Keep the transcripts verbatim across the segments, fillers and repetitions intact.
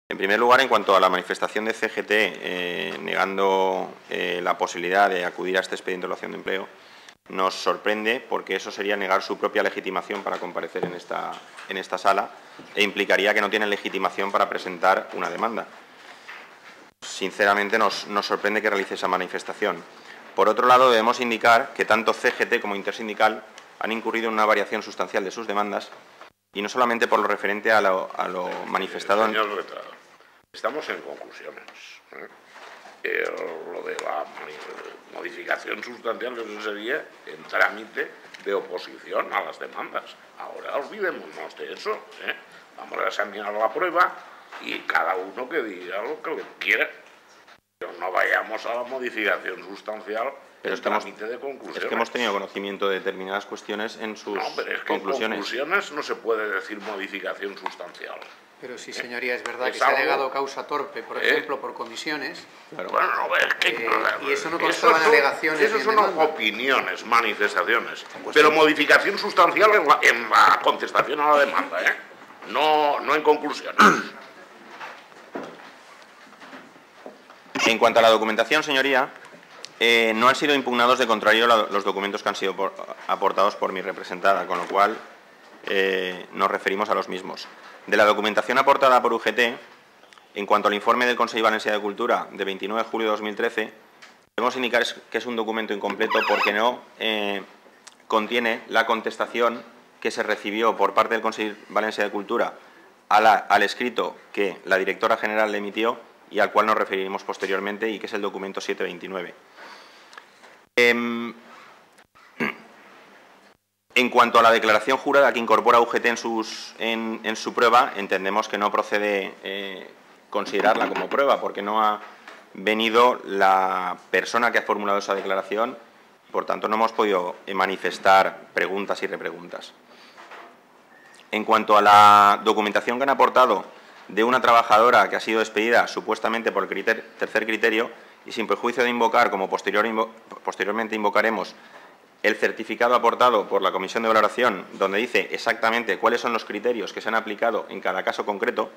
En primer lugar, en cuanto a la manifestación de C G T eh, negando eh, la posibilidad de acudir a este expediente de evaluación de empleo, nos sorprende porque eso sería negar su propia legitimación para comparecer en esta, en esta sala e implicaría que no tienen legitimación para presentar una demanda. Sinceramente, nos, nos sorprende que realice esa manifestación. Por otro lado, debemos indicar que tanto C G T como Intersindical han incurrido en una variación sustancial de sus demandas y no solamente por lo referente a lo, a lo manifestado en... Señor letrado, estamos en conclusiones. ¿eh? Eh, lo de la modificación sustancial, eso sería en trámite de oposición a las demandas. Ahora olvidémonos de eso. ¿eh? Vamos a examinar la prueba y cada uno que diga lo que le quiera. Pero no vayamos a la modificación sustancial pero en es que trámite hemos, de conclusiones. Es que hemos tenido conocimiento de determinadas cuestiones en sus no, pero es que conclusiones. En conclusiones no se puede decir modificación sustancial. Pero sí, señoría, es verdad es que algo, se ha alegado causa torpe, por ¿eh? ejemplo, por comisiones. Claro. Bueno, no, es que, eh, y eso no eso constaba en son, alegaciones. Eso son demanda. opiniones, manifestaciones. Pero modificación sustancial en la, en la contestación a la demanda, ¿eh? No, no en conclusiones. En cuanto a la documentación, señoría, eh, no han sido impugnados de contrario la, los documentos que han sido por, aportados por mi representada, con lo cual eh, nos referimos a los mismos. De la documentación aportada por U G T, en cuanto al informe del Consejo Valencià de Cultura de veintinueve de julio de dos mil trece, debemos indicar que es un documento incompleto porque no eh, contiene la contestación que se recibió por parte del Consejo Valencià de Cultura a la, al escrito que la directora general le emitió y al cual nos referiremos posteriormente y que es el documento siete veintinueve. Eh, en cuanto a la declaración jurada que incorpora U G T en, sus, en, en su prueba, entendemos que no procede eh, considerarla como prueba porque no ha venido la persona que ha formulado esa declaración, por tanto no hemos podido manifestar preguntas y repreguntas. En cuanto a la documentación que han aportado de una trabajadora que ha sido despedida supuestamente por el criterio, tercer criterio y sin perjuicio de invocar, como posterior, invo, posteriormente invocaremos, el certificado aportado por la Comisión de Valoración, donde dice exactamente cuáles son los criterios que se han aplicado en cada caso concreto,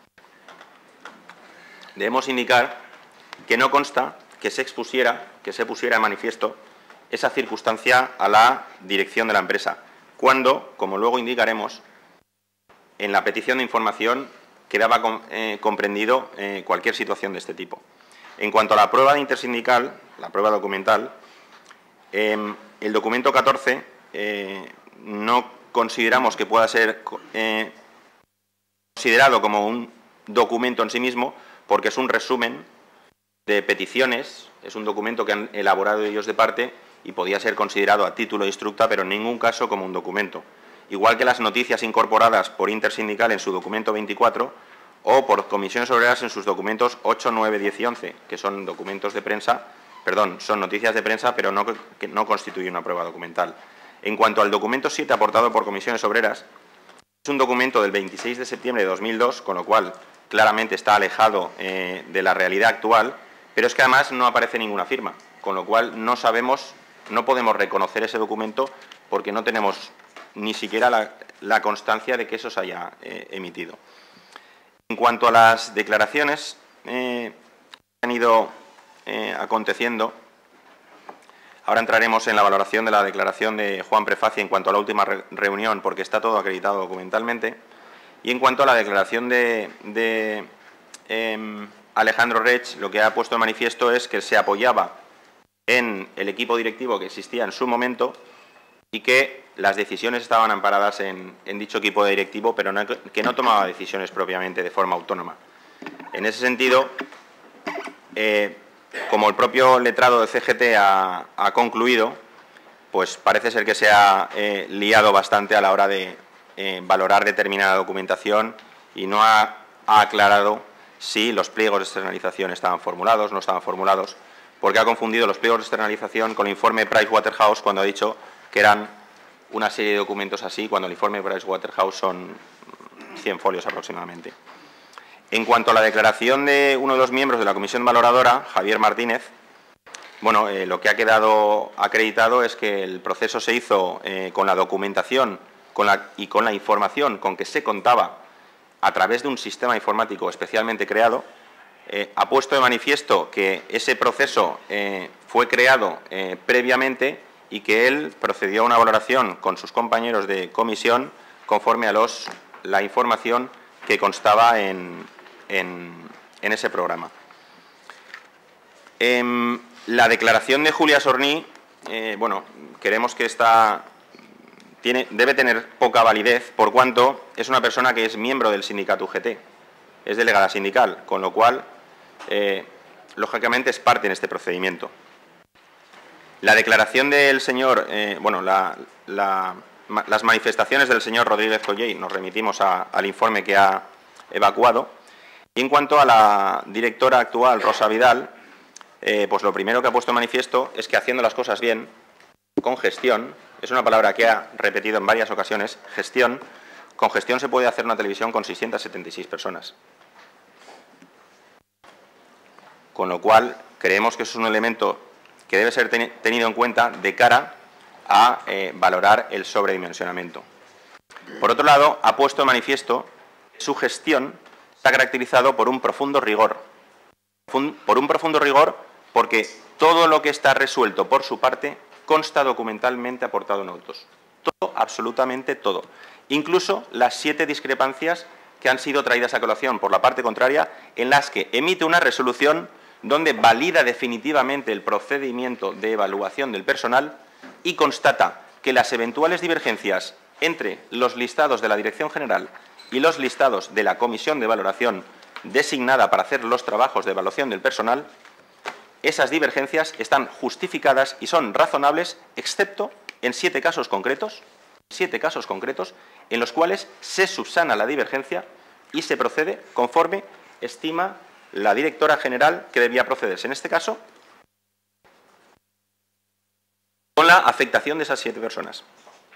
debemos indicar que no consta que se expusiera, que se pusiera en manifiesto esa circunstancia a la dirección de la empresa, cuando, como luego indicaremos, en la petición de información quedaba con, eh, comprendido eh, cualquier situación de este tipo. En cuanto a la prueba de intersindical, la prueba documental, eh, el documento catorce eh, no consideramos que pueda ser eh, considerado como un documento en sí mismo porque es un resumen de peticiones, es un documento que han elaborado ellos de parte y podía ser considerado a título de instructa, pero en ningún caso como un documento. Igual que las noticias incorporadas por Intersindical en su documento veinticuatro o por Comisiones Obreras en sus documentos ocho, nueve, diez y once, que son documentos de prensa, perdón, son noticias de prensa, pero no, que no constituyen una prueba documental. En cuanto al documento siete aportado por Comisiones Obreras, es un documento del veintiséis de septiembre de dos mil dos, con lo cual claramente está alejado eh, de la realidad actual, pero es que además no aparece ninguna firma, con lo cual no sabemos, no podemos reconocer ese documento porque no tenemos ni siquiera la, la constancia de que eso se haya eh, emitido. En cuanto a las declaraciones eh, que han ido eh, aconteciendo, ahora entraremos en la valoración de la declaración de Juan Prefacia en cuanto a la última re reunión, porque está todo acreditado documentalmente, y en cuanto a la declaración de, de eh, Alejandro Rech, lo que ha puesto de manifiesto es que se apoyaba en el equipo directivo que existía en su momento y que las decisiones estaban amparadas en, en dicho equipo directivo, pero no, que no tomaba decisiones propiamente de forma autónoma. En ese sentido, eh, como el propio letrado de C G T ha, ha concluido, pues parece ser que se ha eh, liado bastante a la hora de eh, valorar determinada documentación y no ha, ha aclarado si los pliegos de externalización estaban formulados, no estaban formulados, porque ha confundido los pliegos de externalización con el informe Pricewaterhouse cuando ha dicho que eran una serie de documentos así, cuando el informe Pricewaterhouse son cien folios aproximadamente. En cuanto a la declaración de uno de los miembros de la comisión valoradora, Javier Martínez, bueno, eh, lo que ha quedado acreditado es que el proceso se hizo eh, con la documentación con la, y con la información con que se contaba a través de un sistema informático especialmente creado, eh, ha puesto de manifiesto que ese proceso eh, fue creado eh, previamente y que él procedió a una valoración con sus compañeros de comisión conforme a los, la información que constaba en, en, en ese programa. Eh, la declaración de Julia Sorní, eh, bueno, creemos que esta tiene, debe tener poca validez por cuanto es una persona que es miembro del sindicato U G T, es delegada sindical, con lo cual, eh, lógicamente, es parte en este procedimiento. La declaración del señor, eh, bueno, la, la, las manifestaciones del señor Rodríguez Collell, nos remitimos a, al informe que ha evacuado. Y en cuanto a la directora actual, Rosa Vidal, eh, pues lo primero que ha puesto en manifiesto es que haciendo las cosas bien, con gestión, es una palabra que ha repetido en varias ocasiones, gestión, con gestión se puede hacer una televisión con seiscientas setenta y seis personas. Con lo cual, creemos que eso es un elemento que debe ser ten, tenido en cuenta de cara a eh, valorar el sobredimensionamiento. Por otro lado, ha puesto en manifiesto que su gestión está caracterizado por un profundo rigor. Por un profundo rigor porque todo lo que está resuelto por su parte consta documentalmente aportado en autos. Todo, absolutamente todo. Incluso las siete discrepancias que han sido traídas a colación por la parte contraria, en las que emite una resolución donde valida definitivamente el procedimiento de evaluación del personal y constata que las eventuales divergencias entre los listados de la Dirección General y los listados de la Comisión de Valoración designada para hacer los trabajos de evaluación del personal, esas divergencias están justificadas y son razonables, excepto en siete casos concretos, siete casos concretos, en los cuales se subsana la divergencia y se procede conforme estima la directora general que debía procederse. En este caso, con la afectación de esas siete personas.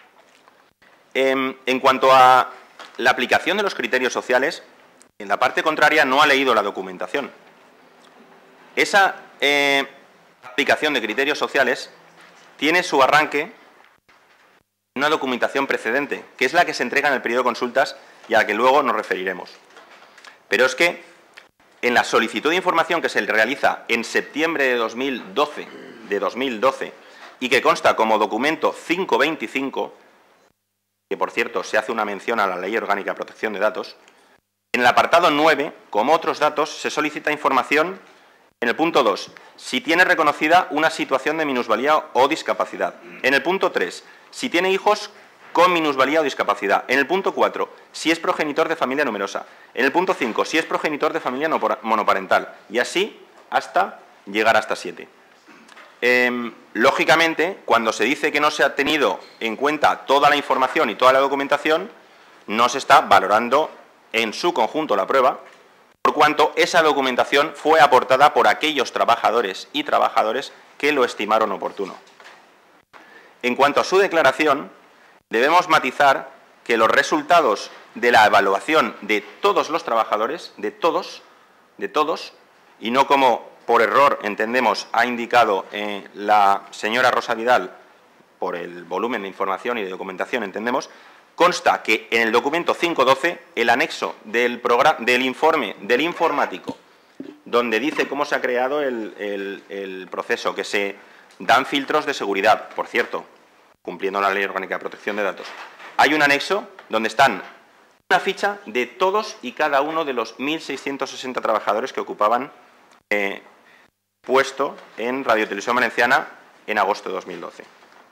En, en cuanto a la aplicación de los criterios sociales, en la parte contraria no ha leído la documentación. Esa eh, aplicación de criterios sociales tiene su arranque en una documentación precedente, que es la que se entrega en el periodo de consultas y a la que luego nos referiremos. Pero es que en la solicitud de información que se realiza en septiembre de dos mil doce, de dos mil doce y que consta como documento cinco veinticinco, que por cierto se hace una mención a la Ley Orgánica de Protección de Datos, en el apartado nueve, como otros datos, se solicita información en el punto dos, si tiene reconocida una situación de minusvalía o discapacidad. En el punto tres, si tiene hijos con minusvalía o discapacidad. En el punto cuatro, si es progenitor de familia numerosa. En el punto cinco, si es progenitor de familia monoparental. Y así hasta llegar hasta siete. Eh, lógicamente, cuando se dice que no se ha tenido en cuenta toda la información y toda la documentación, no se está valorando en su conjunto la prueba, por cuanto esa documentación fue aportada por aquellos trabajadores y trabajadoras que lo estimaron oportuno. En cuanto a su declaración, debemos matizar que los resultados de la evaluación de todos los trabajadores, de todos, de todos, y no como por error, entendemos, ha indicado eh, la señora Rosa Vidal, por el volumen de información y de documentación, entendemos, consta que en el documento cinco doce, el anexo del, del informe del informático, donde dice cómo se ha creado el, el, el proceso, que se dan filtros de seguridad, por cierto, cumpliendo la Ley Orgánica de Protección de Datos, hay un anexo donde están una ficha de todos y cada uno de los mil seiscientos sesenta trabajadores que ocupaban eh, puesto en Radio Televisión Valenciana en agosto de dos mil doce.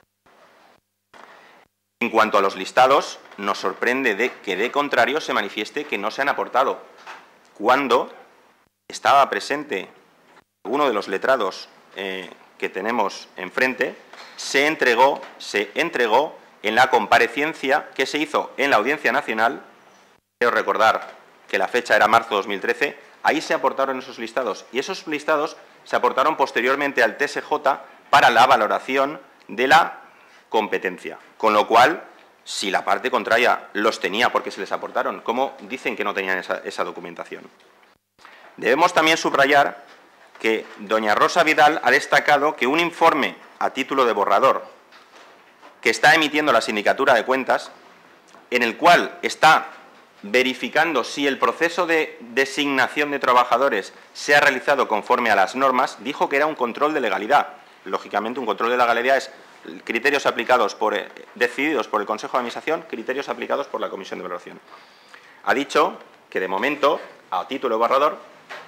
En cuanto a los listados, nos sorprende de que de contrario se manifieste que no se han aportado, cuando estaba presente uno de los letrados eh, que tenemos enfrente, se entregó, se entregó en la comparecencia que se hizo en la Audiencia Nacional. Quiero recordar que la fecha era marzo de dos mil trece, ahí se aportaron esos listados y esos listados se aportaron posteriormente al T S J para la valoración de la competencia. Con lo cual, si la parte contraria los tenía porque se les aportaron, ¿cómo dicen que no tenían esa, esa documentación? Debemos también subrayar que doña Rosa Vidal ha destacado que un informe a título de borrador que está emitiendo la Sindicatura de Cuentas, en el cual está verificando si el proceso de designación de trabajadores se ha realizado conforme a las normas, dijo que era un control de legalidad. Lógicamente, un control de legalidad es criterios aplicados por, eh, decididos por el Consejo de Administración, criterios aplicados por la Comisión de Valoración. Ha dicho que, de momento, a título borrador,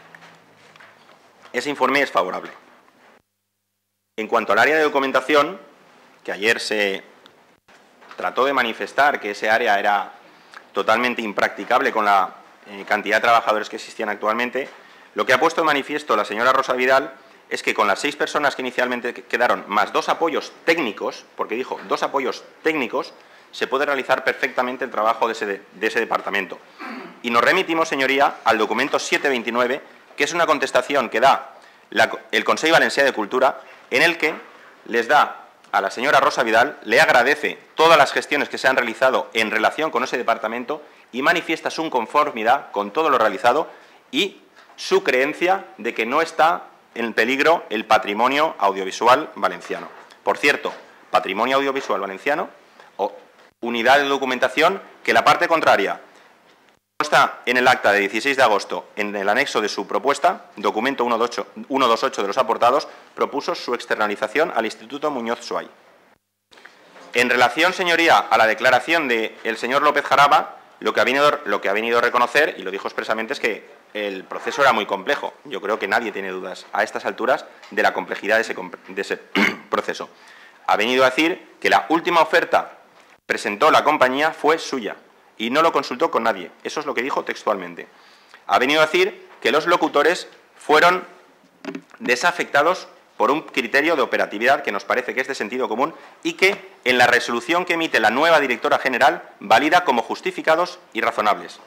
ese informe es favorable. En cuanto al área de documentación, que ayer se trató de manifestar que ese área era totalmente impracticable con la eh, cantidad de trabajadores que existían actualmente, lo que ha puesto de manifiesto la señora Rosa Vidal es que con las seis personas que inicialmente quedaron, más dos apoyos técnicos, porque dijo dos apoyos técnicos, se puede realizar perfectamente el trabajo de ese, de ese departamento. Y nos remitimos, señoría, al documento siete veintinueve, que es una contestación que da la, el Consell Valencià de Cultura, en el que les da a la señora Rosa Vidal, le agradece todas las gestiones que se han realizado en relación con ese departamento y manifiesta su conformidad con todo lo realizado y su creencia de que no está en peligro el patrimonio audiovisual valenciano. Por cierto, patrimonio audiovisual valenciano o unidad de documentación que la parte contraria consta en el acta de dieciséis de agosto, en el anexo de su propuesta, documento ciento veintiocho de los aportados, propuso su externalización al Instituto Muñoz Suay. En relación, señoría, a la declaración del señor López Jaraba, lo que, ha venido, lo que ha venido a reconocer, y lo dijo expresamente, es que el proceso era muy complejo. Yo creo que nadie tiene dudas a estas alturas de la complejidad de ese, de ese proceso. Ha venido a decir que la última oferta que presentó la compañía fue suya y no lo consultó con nadie. Eso es lo que dijo textualmente. Ha venido a decir que los locutores fueron desafectados por un criterio de operatividad que nos parece que es de sentido común y que en la resolución que emite la nueva directora general valida como justificados y razonables.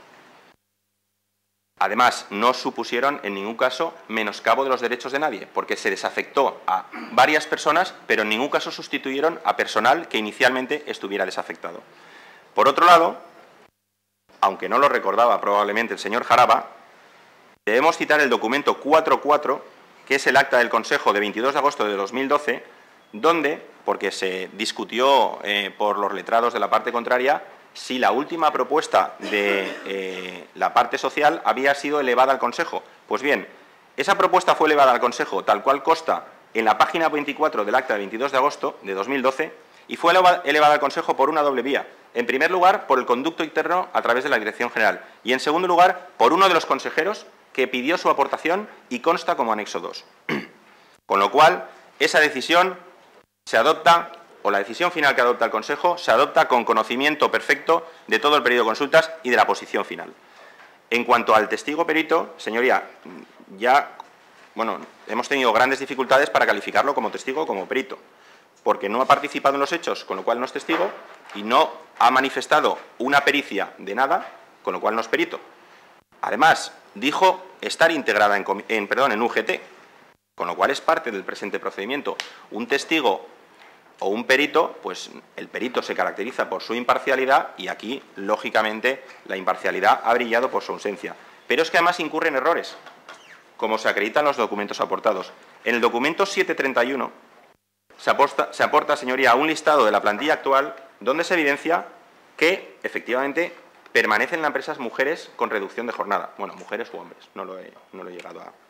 Además, no supusieron en ningún caso menoscabo de los derechos de nadie, porque se desafectó a varias personas, pero en ningún caso sustituyeron a personal que inicialmente estuviera desafectado. Por otro lado, aunque no lo recordaba probablemente el señor Jaraba, debemos citar el documento cuatro cuatro, que es el acta del Consejo de veintidós de agosto de dos mil doce, donde, porque se discutió eh, por los letrados de la parte contraria, si la última propuesta de eh, la parte social había sido elevada al Consejo. Pues bien, esa propuesta fue elevada al Consejo, tal cual consta en la página veinticuatro del acta de veintidós de agosto de dos mil doce, y fue elevada al Consejo por una doble vía. En primer lugar, por el conducto interno a través de la Dirección General, y en segundo lugar, por uno de los consejeros que pidió su aportación y consta como anexo dos. Con lo cual, esa decisión se adopta, o la decisión final que adopta el Consejo, se adopta con conocimiento perfecto de todo el periodo de consultas y de la posición final. En cuanto al testigo perito, señoría, ya bueno, hemos tenido grandes dificultades para calificarlo como testigo o como perito, porque no ha participado en los hechos, con lo cual no es testigo, y no ha manifestado una pericia de nada, con lo cual no es perito. Además, dijo estar integrada en, en, perdón, en U G T, con lo cual es parte del presente procedimiento. Un testigo o un perito, pues el perito se caracteriza por su imparcialidad y aquí, lógicamente, la imparcialidad ha brillado por su ausencia. Pero es que además incurren errores, como se acreditan los documentos aportados. En el documento siete treinta y uno se aporta, se aporta, señoría, un listado de la plantilla actual donde se evidencia que, efectivamente, permanecen en la empresa mujeres con reducción de jornada. Bueno, mujeres u hombres, no lo he, no lo he llegado a,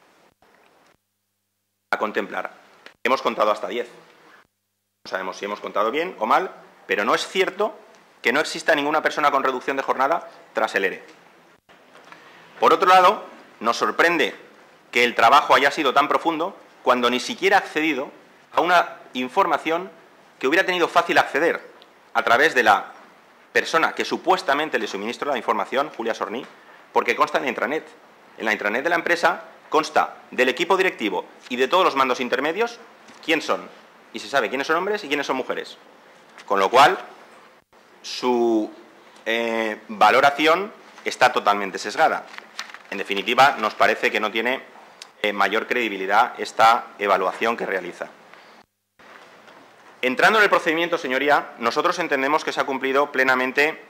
a contemplar. Hemos contado hasta diez. No sabemos si hemos contado bien o mal, pero no es cierto que no exista ninguna persona con reducción de jornada tras el E R E. Por otro lado, nos sorprende que el trabajo haya sido tan profundo cuando ni siquiera ha accedido a una información que hubiera tenido fácil acceder a través de la persona que supuestamente le suministró la información, Julia Sorní, porque consta en la intranet. En la intranet de la empresa consta del equipo directivo y de todos los mandos intermedios quién son, y se sabe quiénes son hombres y quiénes son mujeres. Con lo cual, su eh, valoración está totalmente sesgada. En definitiva, nos parece que no tiene eh, mayor credibilidad esta evaluación que realiza. Entrando en el procedimiento, señoría, nosotros entendemos que se ha cumplido plenamente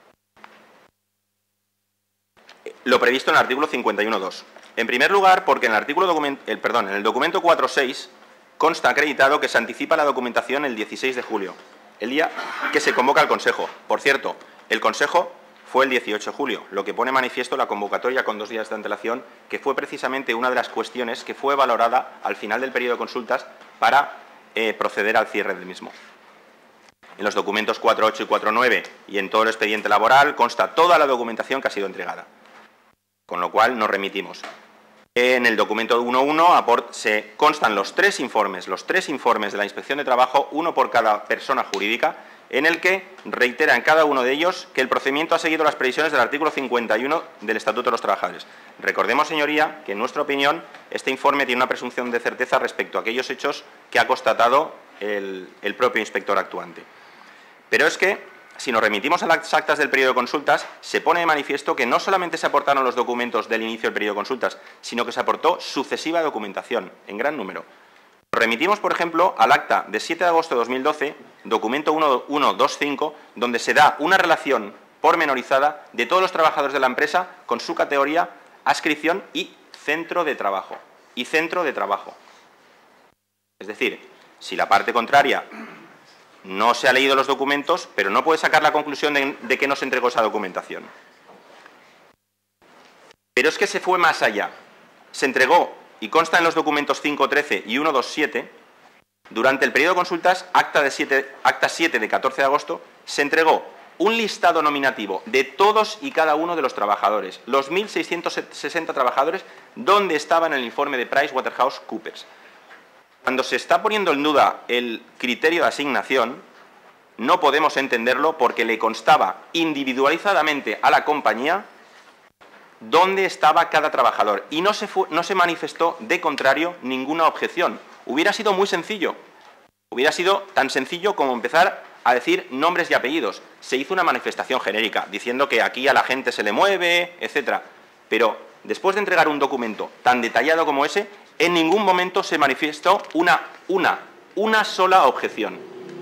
lo previsto en el artículo cincuenta y uno punto dos. En primer lugar, porque en el, artículo document, el, perdón, en el documento cuatro punto seis consta acreditado que se anticipa la documentación el dieciséis de julio, el día que se convoca el Consejo. Por cierto, el Consejo fue el dieciocho de julio, lo que pone manifiesto la convocatoria con dos días de antelación, que fue precisamente una de las cuestiones que fue valorada al final del periodo de consultas para eh, proceder al cierre del mismo. En los documentos cuatro punto ocho y cuatro punto nueve y en todo el expediente laboral consta toda la documentación que ha sido entregada, con lo cual nos remitimos. En el documento uno punto uno se constan los tres informes, los tres informes de la Inspección de Trabajo, uno por cada persona jurídica, en el que reitera en cada uno de ellos que el procedimiento ha seguido las previsiones del artículo cincuenta y uno del Estatuto de los Trabajadores. Recordemos, señoría, que en nuestra opinión este informe tiene una presunción de certeza respecto a aquellos hechos que ha constatado el, el propio inspector actuante. Pero es que, si nos remitimos a las actas del periodo de consultas, se pone de manifiesto que no solamente se aportaron los documentos del inicio del periodo de consultas, sino que se aportó sucesiva documentación, en gran número. Nos remitimos, por ejemplo, al acta de siete de agosto de dos mil doce, documento uno punto veinticinco, donde se da una relación pormenorizada de todos los trabajadores de la empresa con su categoría, adscripción y centro de trabajo. Y centro de trabajo. Es decir, si la parte contraria no se ha leído los documentos, pero no puede sacar la conclusión de, de que no se entregó esa documentación. Pero es que se fue más allá. Se entregó, y consta en los documentos cinco punto trece y uno punto veintisiete, durante el periodo de consultas, acta, de siete, acta siete de catorce de agosto, se entregó un listado nominativo de todos y cada uno de los trabajadores, los mil seiscientos sesenta trabajadores, donde estaba en el informe de PricewaterhouseCoopers. Cuando se está poniendo en duda el criterio de asignación, no podemos entenderlo porque le constaba individualizadamente a la compañía dónde estaba cada trabajador y no se, fue, no se manifestó, de contrario, ninguna objeción. Hubiera sido muy sencillo, hubiera sido tan sencillo como empezar a decir nombres y apellidos. Se hizo una manifestación genérica, diciendo que aquí a la gente se le mueve, etcétera. Pero después de entregar un documento tan detallado como ese, en ningún momento se manifestó una, una, una sola objeción.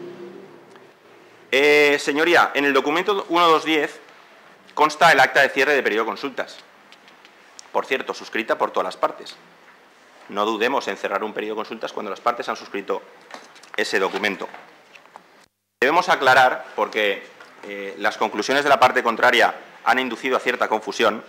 Eh, señoría, en el documento uno punto doscientos diez consta el acta de cierre de periodo de consultas. Por cierto, suscrita por todas las partes. No dudemos en cerrar un periodo de consultas cuando las partes han suscrito ese documento. Debemos aclarar, porque eh, las conclusiones de la parte contraria han inducido a cierta confusión,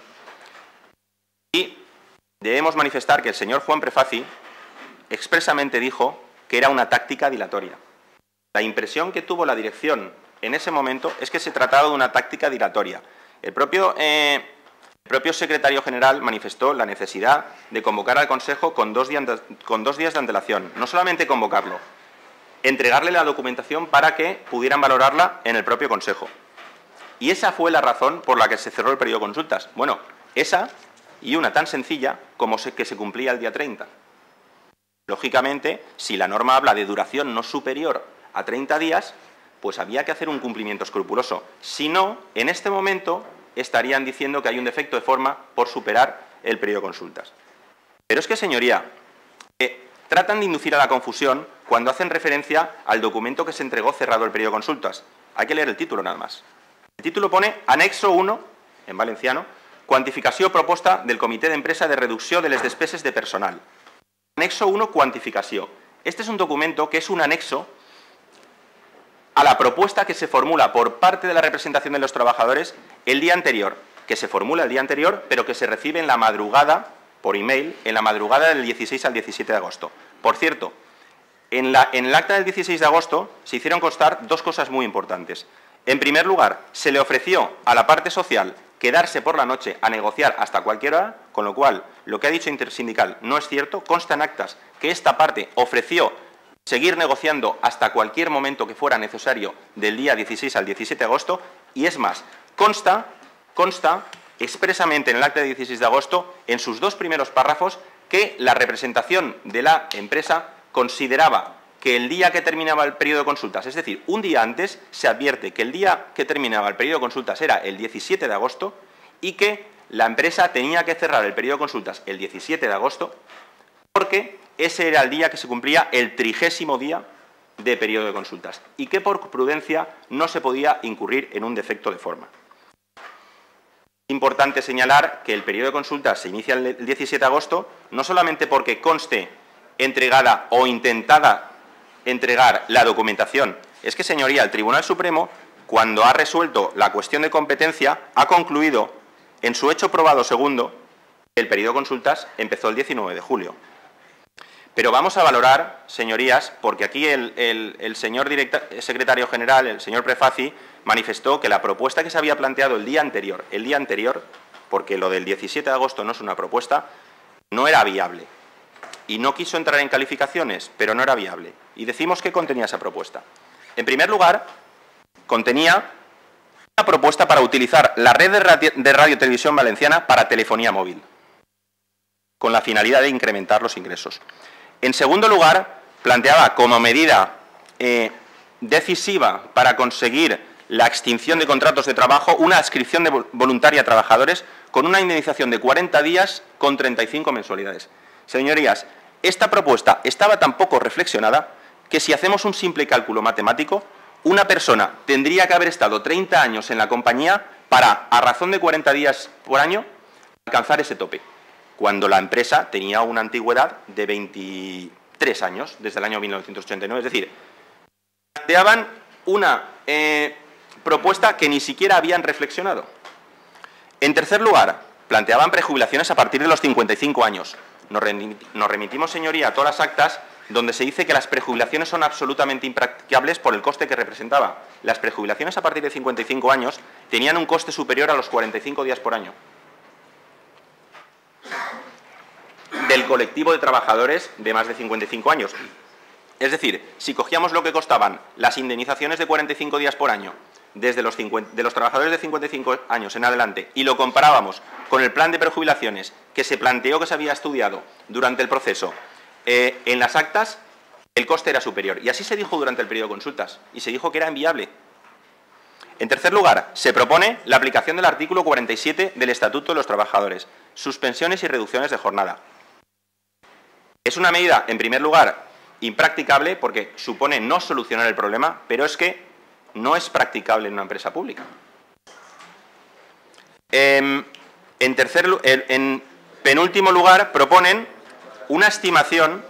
y debemos manifestar que el señor Juan Prefaci expresamente dijo que era una táctica dilatoria. La impresión que tuvo la dirección en ese momento es que se trataba de una táctica dilatoria. El propio, eh, el propio secretario general manifestó la necesidad de convocar al Consejo con dos, días, con dos días de antelación. No solamente convocarlo, entregarle la documentación para que pudieran valorarla en el propio Consejo. Y esa fue la razón por la que se cerró el periodo de consultas. Bueno, esa y una tan sencilla como que se cumplía el día treinta. Lógicamente, si la norma habla de duración no superior a treinta días, pues había que hacer un cumplimiento escrupuloso. Si no, en este momento estarían diciendo que hay un defecto de forma por superar el periodo de consultas. Pero es que, señoría, eh, tratan de inducir a la confusión cuando hacen referencia al documento que se entregó cerrado el periodo de consultas. Hay que leer el título nada más. El título pone Anexo uno, en valenciano, Quantificació proposta del Comitè d'Empresa de Reducció de les Despeses de Personal. Anexo uno, Quantificació. Este es un documento que es un anexo a la propuesta que se formula por parte de la representación de los trabajadores el día anterior, que se formula el día anterior, pero que se recibe en la madrugada, por email, en la madrugada del dieciséis al diecisiete de agosto. Por cierto, en, la, en el acta del dieciséis de agosto se hicieron constar dos cosas muy importantes. En primer lugar, se le ofreció a la parte social quedarse por la noche a negociar hasta cualquier hora, con lo cual lo que ha dicho Intersindical no es cierto. Consta en actas que esta parte ofreció seguir negociando hasta cualquier momento que fuera necesario del día dieciséis al diecisiete de agosto, y es más, consta, consta expresamente en el acta de dieciséis de agosto, en sus dos primeros párrafos, que la representación de la empresa consideraba que el día que terminaba el periodo de consultas, es decir, un día antes, se advierte que el día que terminaba el periodo de consultas era el diecisiete de agosto y que la empresa tenía que cerrar el periodo de consultas el diecisiete de agosto porque ese era el día que se cumplía el trigésimo día de periodo de consultas y que por prudencia no se podía incurrir en un defecto de forma. Es importante señalar que el periodo de consultas se inicia el diecisiete de agosto no solamente porque conste entregada o intentada entregar la documentación. Es que, señoría, el Tribunal Supremo, cuando ha resuelto la cuestión de competencia, ha concluido en su hecho probado segundo que el periodo de consultas empezó el diecinueve de julio. Pero vamos a valorar, señorías, porque aquí el, el, el señor directa, secretario general, el señor Prefaci, manifestó que la propuesta que se había planteado el día anterior, el día anterior, porque lo del diecisiete de agosto no es una propuesta, no era viable. Y no quiso entrar en calificaciones, pero no era viable. Y decimos qué contenía esa propuesta. En primer lugar, contenía una propuesta para utilizar la red de radio, de radio televisión valenciana para telefonía móvil, con la finalidad de incrementar los ingresos. En segundo lugar, planteaba como medida eh, decisiva para conseguir la extinción de contratos de trabajo una adscripción de voluntaria a trabajadores con una indemnización de cuarenta días con treinta y cinco mensualidades. Señorías, esta propuesta estaba tan poco reflexionada que si hacemos un simple cálculo matemático, una persona tendría que haber estado treinta años en la compañía para, a razón de cuarenta días por año, alcanzar ese tope, cuando la empresa tenía una antigüedad de veintitrés años, desde el año mil novecientos ochenta y nueve. Es decir, planteaban una eh, propuesta que ni siquiera habían reflexionado. En tercer lugar, planteaban prejubilaciones a partir de los cincuenta y cinco años. Nos remitimos, señoría, a todas las actas donde se dice que las prejubilaciones son absolutamente impracticables por el coste que representaba. Las prejubilaciones a partir de cincuenta y cinco años tenían un coste superior a los cuarenta y cinco días por año del colectivo de trabajadores de más de cincuenta y cinco años. Es decir, si cogíamos lo que costaban las indemnizaciones de cuarenta y cinco días por año desde los cincuenta, de los trabajadores de cincuenta y cinco años en adelante y lo comparábamos con el plan de prejubilaciones que se planteó, que se había estudiado durante el proceso, eh, en las actas, el coste era superior. Y así se dijo durante el periodo de consultas y se dijo que era inviable. En tercer lugar, se propone la aplicación del artículo cuarenta y siete del Estatuto de los Trabajadores, suspensiones y reducciones de jornada. Es una medida, en primer lugar, impracticable porque supone no solucionar el problema, pero es que no es practicable en una empresa pública. Eh, en, tercer, en penúltimo lugar, proponen una estimación,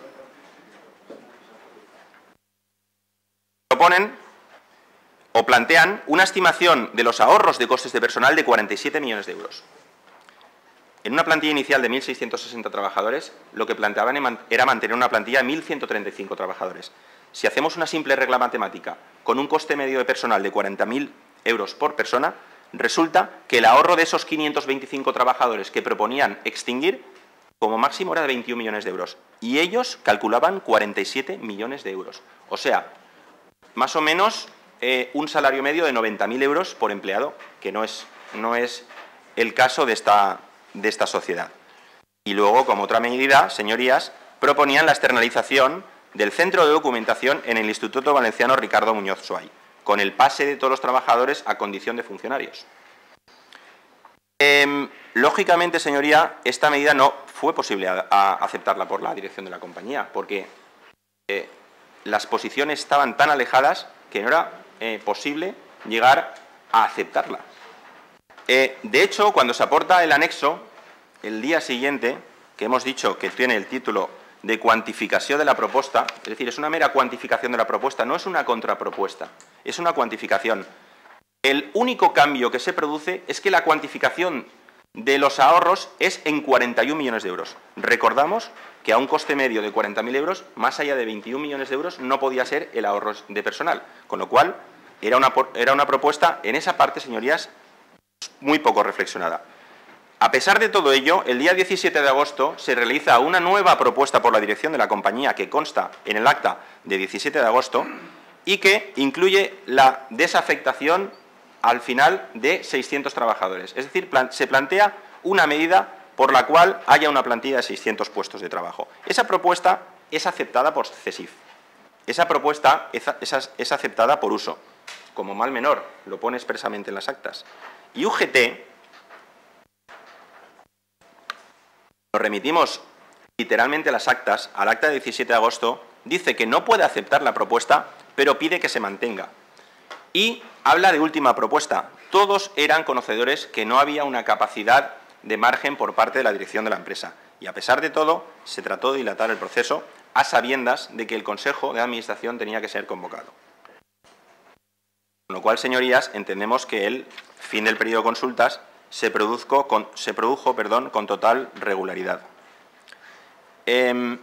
proponen o plantean una estimación de los ahorros de costes de personal de cuarenta y siete millones de euros. En una plantilla inicial de mil seiscientos sesenta trabajadores, lo que planteaban era mantener una plantilla de mil ciento treinta y cinco trabajadores. Si hacemos una simple regla matemática con un coste medio de personal de cuarenta mil euros por persona, resulta que el ahorro de esos quinientos veinticinco trabajadores que proponían extinguir, como máximo era de veintiún millones de euros. Y ellos calculaban cuarenta y siete millones de euros. O sea, más o menos eh, un salario medio de noventa mil euros por empleado, que no es, no es el caso de esta, de esta sociedad. Y luego, como otra medida, señorías, proponían la externalización del Centro de Documentación en el Instituto Valenciano Ricardo Muñoz Suay, con el pase de todos los trabajadores a condición de funcionarios. Eh, lógicamente, señoría, esta medida no fue posible a, a aceptarla por la dirección de la compañía, porque eh, las posiciones estaban tan alejadas que no era eh, posible llegar a aceptarla. Eh, de hecho, cuando se aporta el anexo, el día siguiente, que hemos dicho que tiene el título de cuantificación de la propuesta, es decir, es una mera cuantificación de la propuesta, no es una contrapropuesta, es una cuantificación. El único cambio que se produce es que la cuantificación de los ahorros es en cuarenta y un millones de euros. Recordamos que a un coste medio de cuarenta mil euros, más allá de veintiún millones de euros, no podía ser el ahorro de personal, con lo cual era una, era una propuesta, en esa parte, señorías, muy poco reflexionada. A pesar de todo ello, el día diecisiete de agosto se realiza una nueva propuesta por la dirección de la compañía que consta en el acta de diecisiete de agosto y que incluye la desafectación al final de seiscientos trabajadores. Es decir, plan- se plantea una medida por la cual haya una plantilla de seiscientos puestos de trabajo. Esa propuesta es aceptada por CESIF. Esa propuesta es, es aceptada por Uso, como mal menor, lo pone expresamente en las actas. Y U G T, nos remitimos literalmente a las actas, al acta de diecisiete de agosto, dice que no puede aceptar la propuesta, pero pide que se mantenga. Y habla de última propuesta. Todos eran conocedores que no había una capacidad de margen por parte de la dirección de la empresa. Y a pesar de todo, se trató de dilatar el proceso a sabiendas de que el Consejo de Administración tenía que ser convocado. Con lo cual, señorías, entendemos que el fin del periodo de consultas se, produzco con, se produjo perdón, con total regularidad. Eh,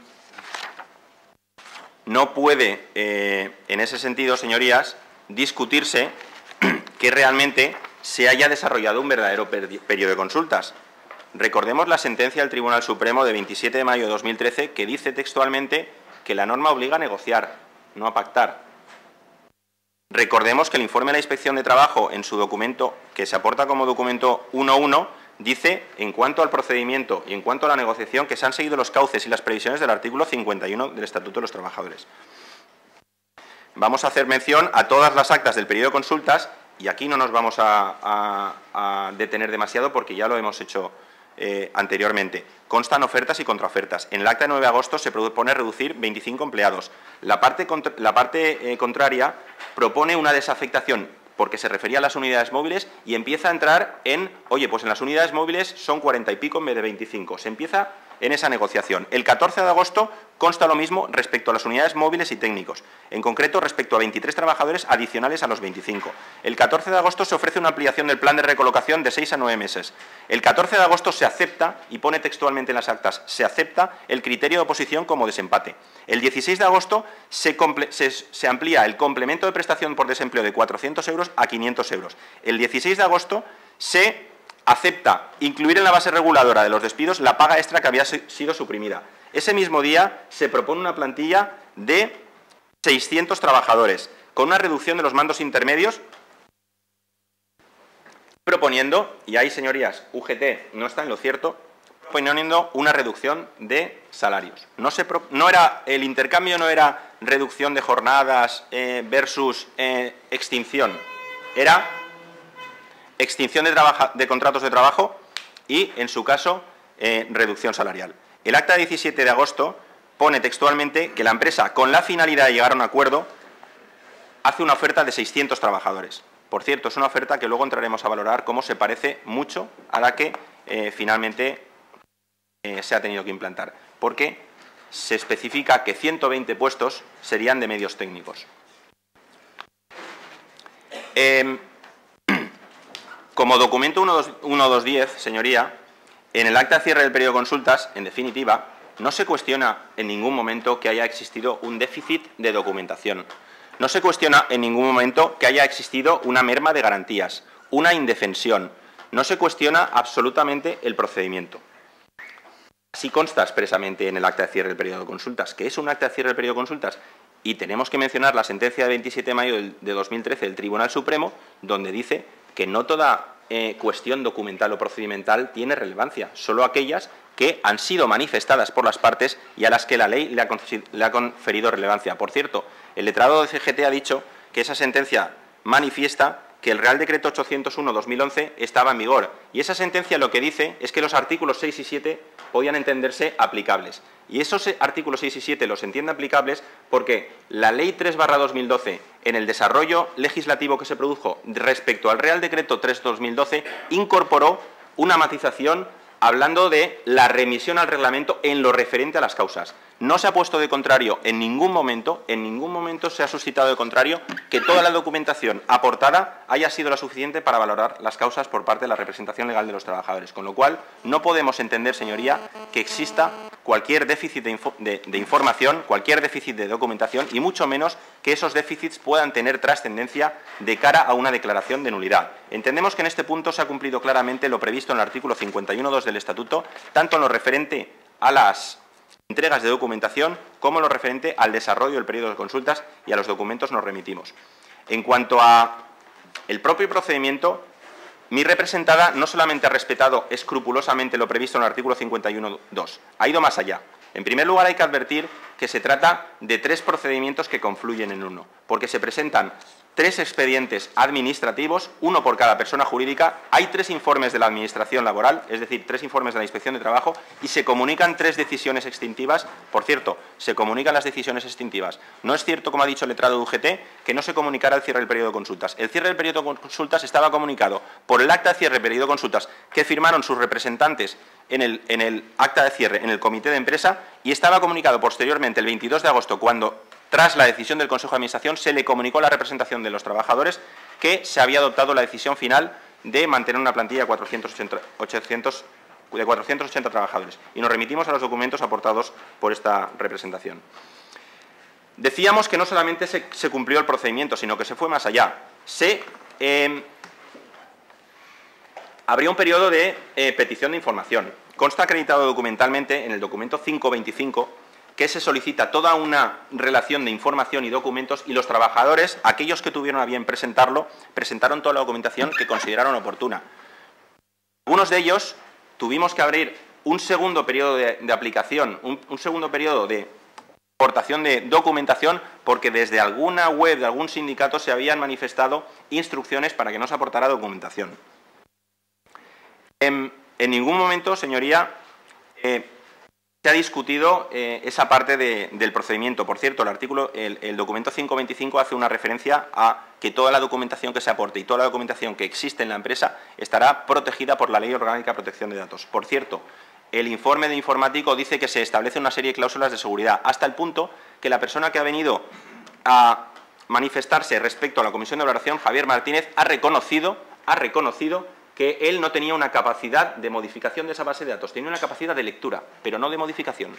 no puede, eh, en ese sentido, señorías, discutirse que realmente se haya desarrollado un verdadero periodo de consultas. Recordemos la sentencia del Tribunal Supremo de veintisiete de mayo de dos mil trece, que dice textualmente que la norma obliga a negociar, no a pactar. Recordemos que el informe de la Inspección de Trabajo, en su documento, que se aporta como documento uno punto uno, dice, en cuanto al procedimiento y en cuanto a la negociación, que se han seguido los cauces y las previsiones del artículo cincuenta y uno del Estatuto de los Trabajadores. Vamos a hacer mención a todas las actas del periodo de consultas, y aquí no nos vamos a, a, a detener demasiado porque ya lo hemos hecho eh, anteriormente. Constan ofertas y contraofertas. En el acta de nueve de agosto se propone reducir veinticinco empleados. La parte, contra, la parte eh, contraria propone una desafectación porque se refería a las unidades móviles y empieza a entrar en, oye, pues en las unidades móviles son cuarenta y pico en vez de veinticinco. Se empieza en esa negociación. El catorce de agosto consta lo mismo respecto a las unidades móviles y técnicos, en concreto respecto a veintitrés trabajadores adicionales a los veinticinco. El catorce de agosto se ofrece una ampliación del plan de recolocación de seis a nueve meses. El catorce de agosto se acepta, y pone textualmente en las actas, se acepta el criterio de oposición como desempate. El dieciséis de agosto se, se, se amplía el complemento de prestación por desempleo de cuatrocientos euros a quinientos euros. El dieciséis de agosto se acepta incluir en la base reguladora de los despidos la paga extra que había sido suprimida. Ese mismo día se propone una plantilla de seiscientos trabajadores, con una reducción de los mandos intermedios, proponiendo, y ahí, señorías, U G T no está en lo cierto, proponiendo una reducción de salarios. No, se pro, no era, el intercambio no era reducción de jornadas eh, versus eh, extinción, era extinción de, trabaja, de contratos de trabajo y, en su caso, eh, reducción salarial. El acta de diecisiete de agosto pone textualmente que la empresa, con la finalidad de llegar a un acuerdo, hace una oferta de seiscientos trabajadores. Por cierto, es una oferta que luego entraremos a valorar cómo se parece mucho a la que eh, finalmente eh, se ha tenido que implantar, porque se especifica que ciento veinte puestos serían de medios técnicos. Eh, Como documento uno punto dos diez, señoría, en el acta de cierre del periodo de consultas, en definitiva, no se cuestiona en ningún momento que haya existido un déficit de documentación. No se cuestiona en ningún momento que haya existido una merma de garantías, una indefensión. No se cuestiona absolutamente el procedimiento. Así consta expresamente en el acta de cierre del periodo de consultas, que es un acta de cierre del periodo de consultas, y tenemos que mencionar la sentencia de veintisiete de mayo de dos mil trece del Tribunal Supremo, donde dice que no toda eh, cuestión documental o procedimental tiene relevancia, solo aquellas que han sido manifestadas por las partes y a las que la ley le ha, le ha conferido relevancia. Por cierto, el letrado de C G T ha dicho que esa sentencia manifiesta que el Real Decreto ochocientos uno barra dos mil once estaba en vigor, y esa sentencia lo que dice es que los artículos seis y siete podían entenderse aplicables. Y esos artículos seis y siete los entiende aplicables porque la Ley tres barra dos mil doce, en el desarrollo legislativo que se produjo respecto al Real Decreto tres barra dos mil doce, incorporó una matización hablando de la remisión al reglamento en lo referente a las causas. No se ha puesto de contrario en ningún momento, en ningún momento se ha suscitado de contrario que toda la documentación aportada haya sido la suficiente para valorar las causas por parte de la representación legal de los trabajadores. Con lo cual, no podemos entender, señoría, que exista cualquier déficit de, info de, de información, cualquier déficit de documentación, y mucho menos que esos déficits puedan tener trascendencia de cara a una declaración de nulidad. Entendemos que en este punto se ha cumplido claramente lo previsto en el artículo cincuenta y uno punto dos del Estatuto, tanto en lo referente a las entregas de documentación como en lo referente al desarrollo del periodo de consultas, y a los documentos nos remitimos. En cuanto a el propio procedimiento, mi representada no solamente ha respetado escrupulosamente lo previsto en el artículo cincuenta y uno punto dos, ha ido más allá. En primer lugar, hay que advertir que se trata de tres procedimientos que confluyen en uno, porque se presentan tres expedientes administrativos, uno por cada persona jurídica, hay tres informes de la Administración laboral, es decir, tres informes de la Inspección de Trabajo, y se comunican tres decisiones extintivas. Por cierto, se comunican las decisiones extintivas. No es cierto, como ha dicho el letrado de U G T, que no se comunicara el cierre del periodo de consultas. El cierre del periodo de consultas estaba comunicado por el acta de cierre del periodo de consultas que firmaron sus representantes en el, en el acta de cierre en el comité de empresa, y estaba comunicado posteriormente el veintidós de agosto, cuando, tras la decisión del Consejo de Administración, se le comunicó a la representación de los trabajadores que se había adoptado la decisión final de mantener una plantilla de cuatrocientos ochenta trabajadores. Y nos remitimos a los documentos aportados por esta representación. Decíamos que no solamente se, se cumplió el procedimiento, sino que se fue más allá. Se eh, abrió un periodo de eh, petición de información. Consta acreditado documentalmente en el documento cinco veinticinco que se solicita toda una relación de información y documentos y los trabajadores, aquellos que tuvieron a bien presentarlo, presentaron toda la documentación que consideraron oportuna. Algunos de ellos tuvimos que abrir un segundo periodo de, de aplicación, un, un segundo periodo de aportación de documentación, porque desde alguna web de algún sindicato se habían manifestado instrucciones para que no se aportara documentación. En, en ningún momento, señoría, eh, se ha discutido eh, esa parte de, del procedimiento. Por cierto, el artículo, el, el documento cinco veinticinco hace una referencia a que toda la documentación que se aporte y toda la documentación que existe en la empresa estará protegida por la Ley Orgánica de Protección de Datos. Por cierto, el informe de informático dice que se establece una serie de cláusulas de seguridad, hasta el punto que la persona que ha venido a manifestarse respecto a la comisión de valoración, Javier Martínez, ha reconocido, ha reconocido que él no tenía una capacidad de modificación de esa base de datos, tenía una capacidad de lectura, pero no de modificación.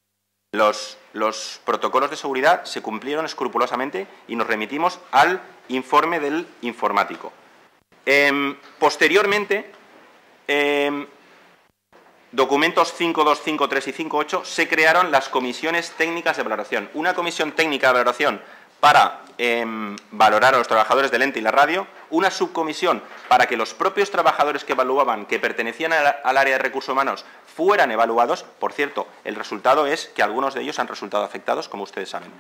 Los, los protocolos de seguridad se cumplieron escrupulosamente y nos remitimos al informe del informático. Eh, posteriormente, eh, documentos cinco dos, cinco tres y cinco ocho, se crearon las comisiones técnicas de valoración. Una comisión técnica de valoración para eh, valorar a los trabajadores del ente y la radio, una subcomisión para que los propios trabajadores que evaluaban, que pertenecían a la, al área de recursos humanos, fueran evaluados. Por cierto, el resultado es que algunos de ellos han resultado afectados, como ustedes saben.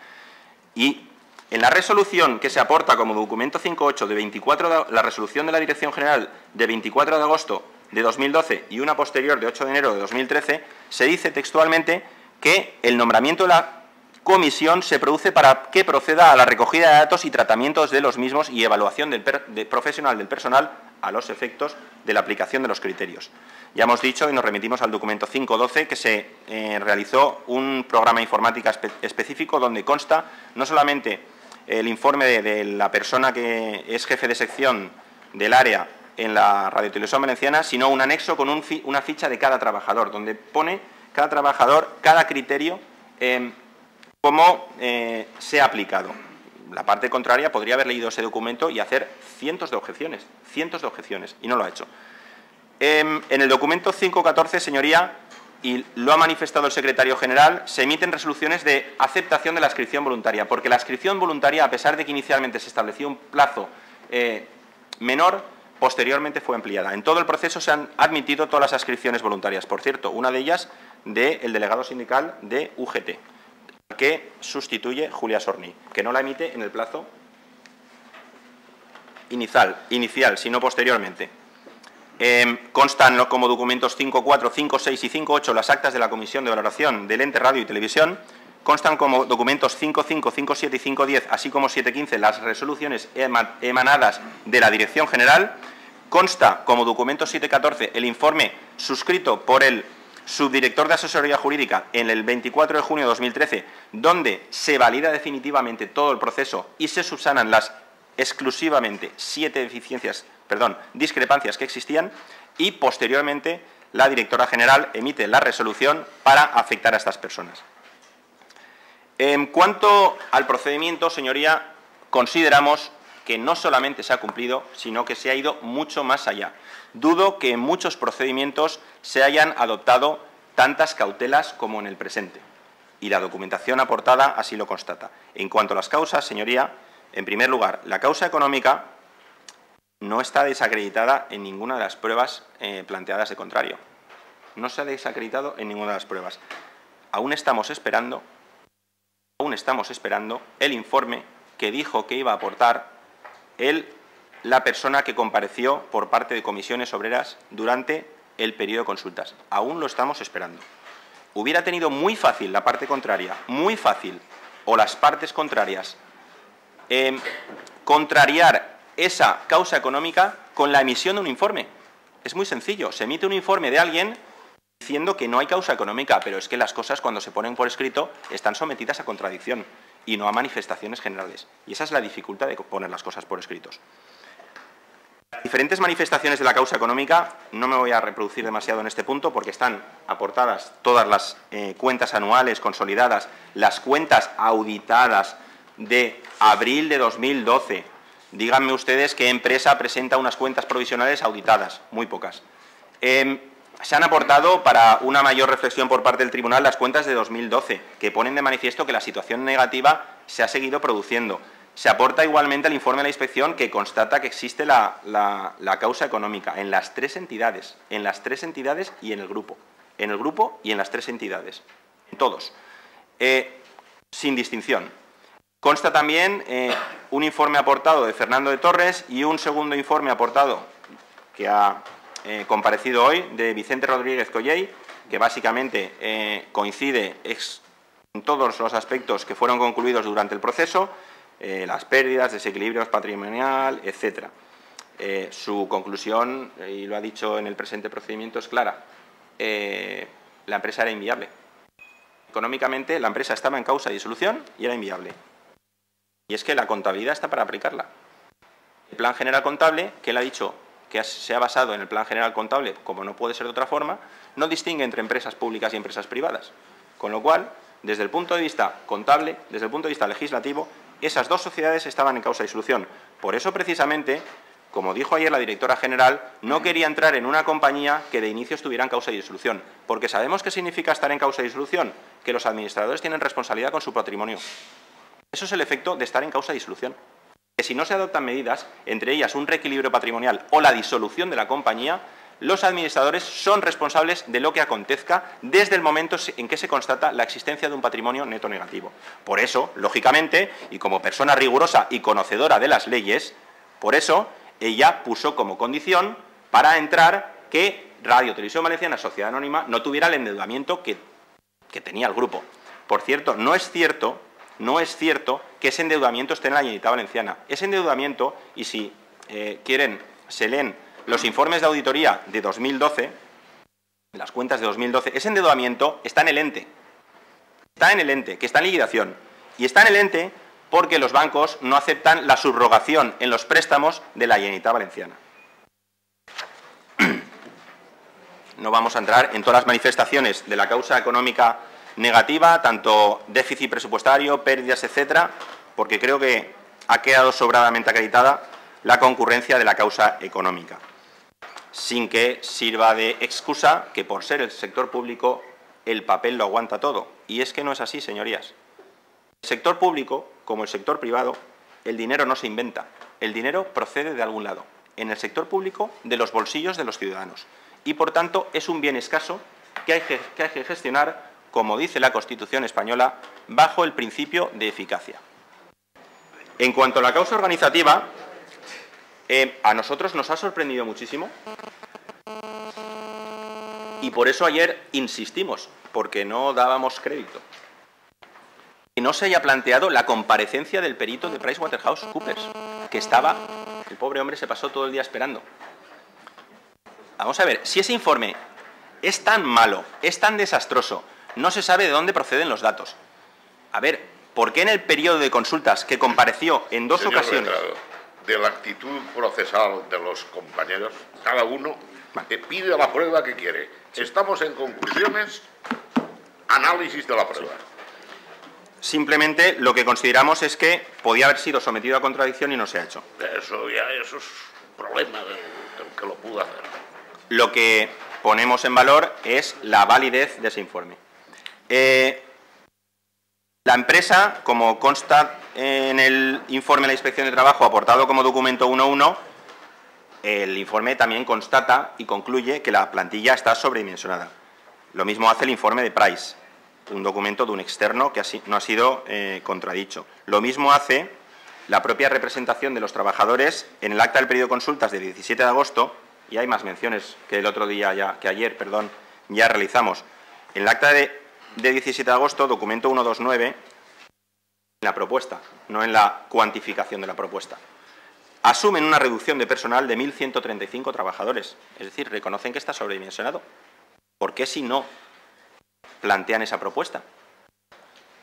Y en la resolución que se aporta como documento cinco ocho de veinticuatro, de, la resolución de la Dirección General de veinticuatro de agosto de dos mil doce y una posterior de ocho de enero de dos mil trece, se dice textualmente que el nombramiento de la comisión se produce para que proceda a la recogida de datos y tratamientos de los mismos y evaluación del per, de, profesional del personal a los efectos de la aplicación de los criterios. Ya hemos dicho y nos remitimos al documento cinco doce que se eh, realizó un programa de informática espe específico donde consta no solamente el informe de, de la persona que es jefe de sección del área en la Radiotelevisión Valenciana, sino un anexo con un fi una ficha de cada trabajador, donde pone cada trabajador, cada criterio, eh, cómo eh, se ha aplicado. La parte contraria podría haber leído ese documento y hacer cientos de objeciones, cientos de objeciones, y no lo ha hecho. Eh, en el documento cinco catorce, señoría, y lo ha manifestado el secretario general, se emiten resoluciones de aceptación de la inscripción voluntaria, porque la inscripción voluntaria, a pesar de que inicialmente se estableció un plazo eh, menor, posteriormente fue ampliada. En todo el proceso se han admitido todas las inscripciones voluntarias. Por cierto, una de ellas del delegado sindical de U G T, que sustituye Julia Sorni, que no la emite en el plazo inicial, inicial sino posteriormente. Eh, constan como documentos cinco cuatro, cinco seis y cinco ocho las actas de la Comisión de Valoración del Ente Radio y Televisión. Constan como documentos cinco cinco, cinco siete y cinco diez, así como siete quince, las resoluciones emanadas de la Dirección General. Consta como documento siete catorce el informe suscrito por el subdirector de Asesoría Jurídica en el veinticuatro de junio de dos mil trece, donde se valida definitivamente todo el proceso y se subsanan las exclusivamente siete deficiencias, perdón, discrepancias que existían, y posteriormente la directora general emite la resolución para afectar a estas personas. En cuanto al procedimiento, señoría, consideramos que no solamente se ha cumplido, sino que se ha ido mucho más allá. Dudo que en muchos procedimientos se hayan adoptado tantas cautelas como en el presente, y la documentación aportada así lo constata. En cuanto a las causas, señoría, en primer lugar, la causa económica no está desacreditada en ninguna de las pruebas eh, planteadas de contrario. No se ha desacreditado en ninguna de las pruebas. Aún estamos esperando, aún estamos esperando el informe que dijo que iba a aportar el, la persona que compareció por parte de comisiones obreras durante el periodo de consultas. Aún lo estamos esperando. Hubiera tenido muy fácil la parte contraria, muy fácil, o las partes contrarias, eh, contrariar esa causa económica con la emisión de un informe. Es muy sencillo. Se emite un informe de alguien diciendo que no hay causa económica, pero es que las cosas, cuando se ponen por escrito, están sometidas a contradicción y no a manifestaciones generales. Y esa es la dificultad de poner las cosas por escritos. Diferentes manifestaciones de la causa económica, no me voy a reproducir demasiado en este punto porque están aportadas todas las eh, cuentas anuales consolidadas, las cuentas auditadas de abril de dos mil doce. Díganme ustedes qué empresa presenta unas cuentas provisionales auditadas, muy pocas. Eh, se han aportado para una mayor reflexión por parte del Tribunal las cuentas de dos mil doce, que ponen de manifiesto que la situación negativa se ha seguido produciendo. Se aporta igualmente el informe de la inspección que constata que existe la, la, la causa económica en las tres entidades, en las tres entidades y en el grupo, en el grupo y en las tres entidades, en todos, eh, sin distinción. Consta también eh, un informe aportado de Fernando de Torres y un segundo informe aportado que ha eh, comparecido hoy de Vicente Rodríguez Colley, que básicamente eh, coincide ex, en todos los aspectos que fueron concluidos durante el proceso. Eh, las pérdidas, desequilibrios patrimonial, etcétera. Eh, su conclusión, eh, y lo ha dicho en el presente procedimiento, es clara. Eh, la empresa era inviable. Económicamente, la empresa estaba en causa de disolución y era inviable. Y es que la contabilidad está para aplicarla. El Plan General Contable, que él ha dicho que se ha basado en el Plan General Contable, como no puede ser de otra forma, no distingue entre empresas públicas y empresas privadas. Con lo cual, desde el punto de vista contable, desde el punto de vista legislativo, esas dos sociedades estaban en causa de disolución. Por eso, precisamente, como dijo ayer la directora general, no quería entrar en una compañía que de inicio estuviera en causa de disolución, porque sabemos qué significa estar en causa de disolución, que los administradores tienen responsabilidad con su patrimonio. Eso es el efecto de estar en causa de disolución. Que si no se adoptan medidas, entre ellas un reequilibrio patrimonial o la disolución de la compañía, los administradores son responsables de lo que acontezca desde el momento en que se constata la existencia de un patrimonio neto negativo. Por eso, lógicamente, y como persona rigurosa y conocedora de las leyes, por eso ella puso como condición para entrar que Radio Televisión Valenciana, Sociedad Anónima, no tuviera el endeudamiento que, que tenía el grupo. Por cierto, no es cierto, no es cierto que ese endeudamiento esté en la Generalitat Valenciana. Ese endeudamiento, y si eh, quieren, se leen los informes de auditoría de dos mil doce, las cuentas de dos mil doce, ese endeudamiento está en el ente. Está en el ente, que está en liquidación. Y está en el ente porque los bancos no aceptan la subrogación en los préstamos de la Generalitat Valenciana. No vamos a entrar en todas las manifestaciones de la causa económica negativa, tanto déficit presupuestario, pérdidas, etcétera, porque creo que ha quedado sobradamente acreditada la concurrencia de la causa económica, sin que sirva de excusa que por ser el sector público el papel lo aguanta todo. Y es que no es así, señorías. El sector público, como el sector privado, el dinero no se inventa. El dinero procede de algún lado. En el sector público, de los bolsillos de los ciudadanos. Y, por tanto, es un bien escaso que hay que, que hay que gestionar, como dice la Constitución española, bajo el principio de eficacia. En cuanto a la causa organizativa, Eh, a nosotros nos ha sorprendido muchísimo y por eso ayer insistimos, porque no dábamos crédito. Que no se haya planteado la comparecencia del perito de PricewaterhouseCoopers, que estaba, el pobre hombre se pasó todo el día esperando. Vamos a ver, si ese informe es tan malo, es tan desastroso, no se sabe de dónde proceden los datos. A ver, ¿por qué en el periodo de consultas que compareció en dos Señor ocasiones... Letrado, de la actitud procesal de los compañeros, cada uno vale. pide la prueba que quiere. Sí. Estamos en conclusiones, análisis de la prueba. Simplemente lo que consideramos es que podía haber sido sometido a contradicción y no se ha hecho. Eso ya eso es problema del, del que lo pudo hacer. Lo que ponemos en valor es la validez de ese informe. Eh, la empresa, como consta en el informe de la Inspección de Trabajo aportado como documento uno punto uno, el informe también constata y concluye que la plantilla está sobredimensionada. Lo mismo hace el informe de Price, un documento de un externo que así no ha sido eh, contradicho. Lo mismo hace la propia representación de los trabajadores en el acta del periodo de consultas de diecisiete de agosto, y hay más menciones que el otro día, ya, que ayer, perdón, ya realizamos. En el acta de, de diecisiete de agosto, documento ciento veintinueve, en la propuesta, no en la cuantificación de la propuesta, asumen una reducción de personal de mil ciento treinta y cinco trabajadores. Es decir, reconocen que está sobredimensionado. ¿Por qué si no plantean esa propuesta?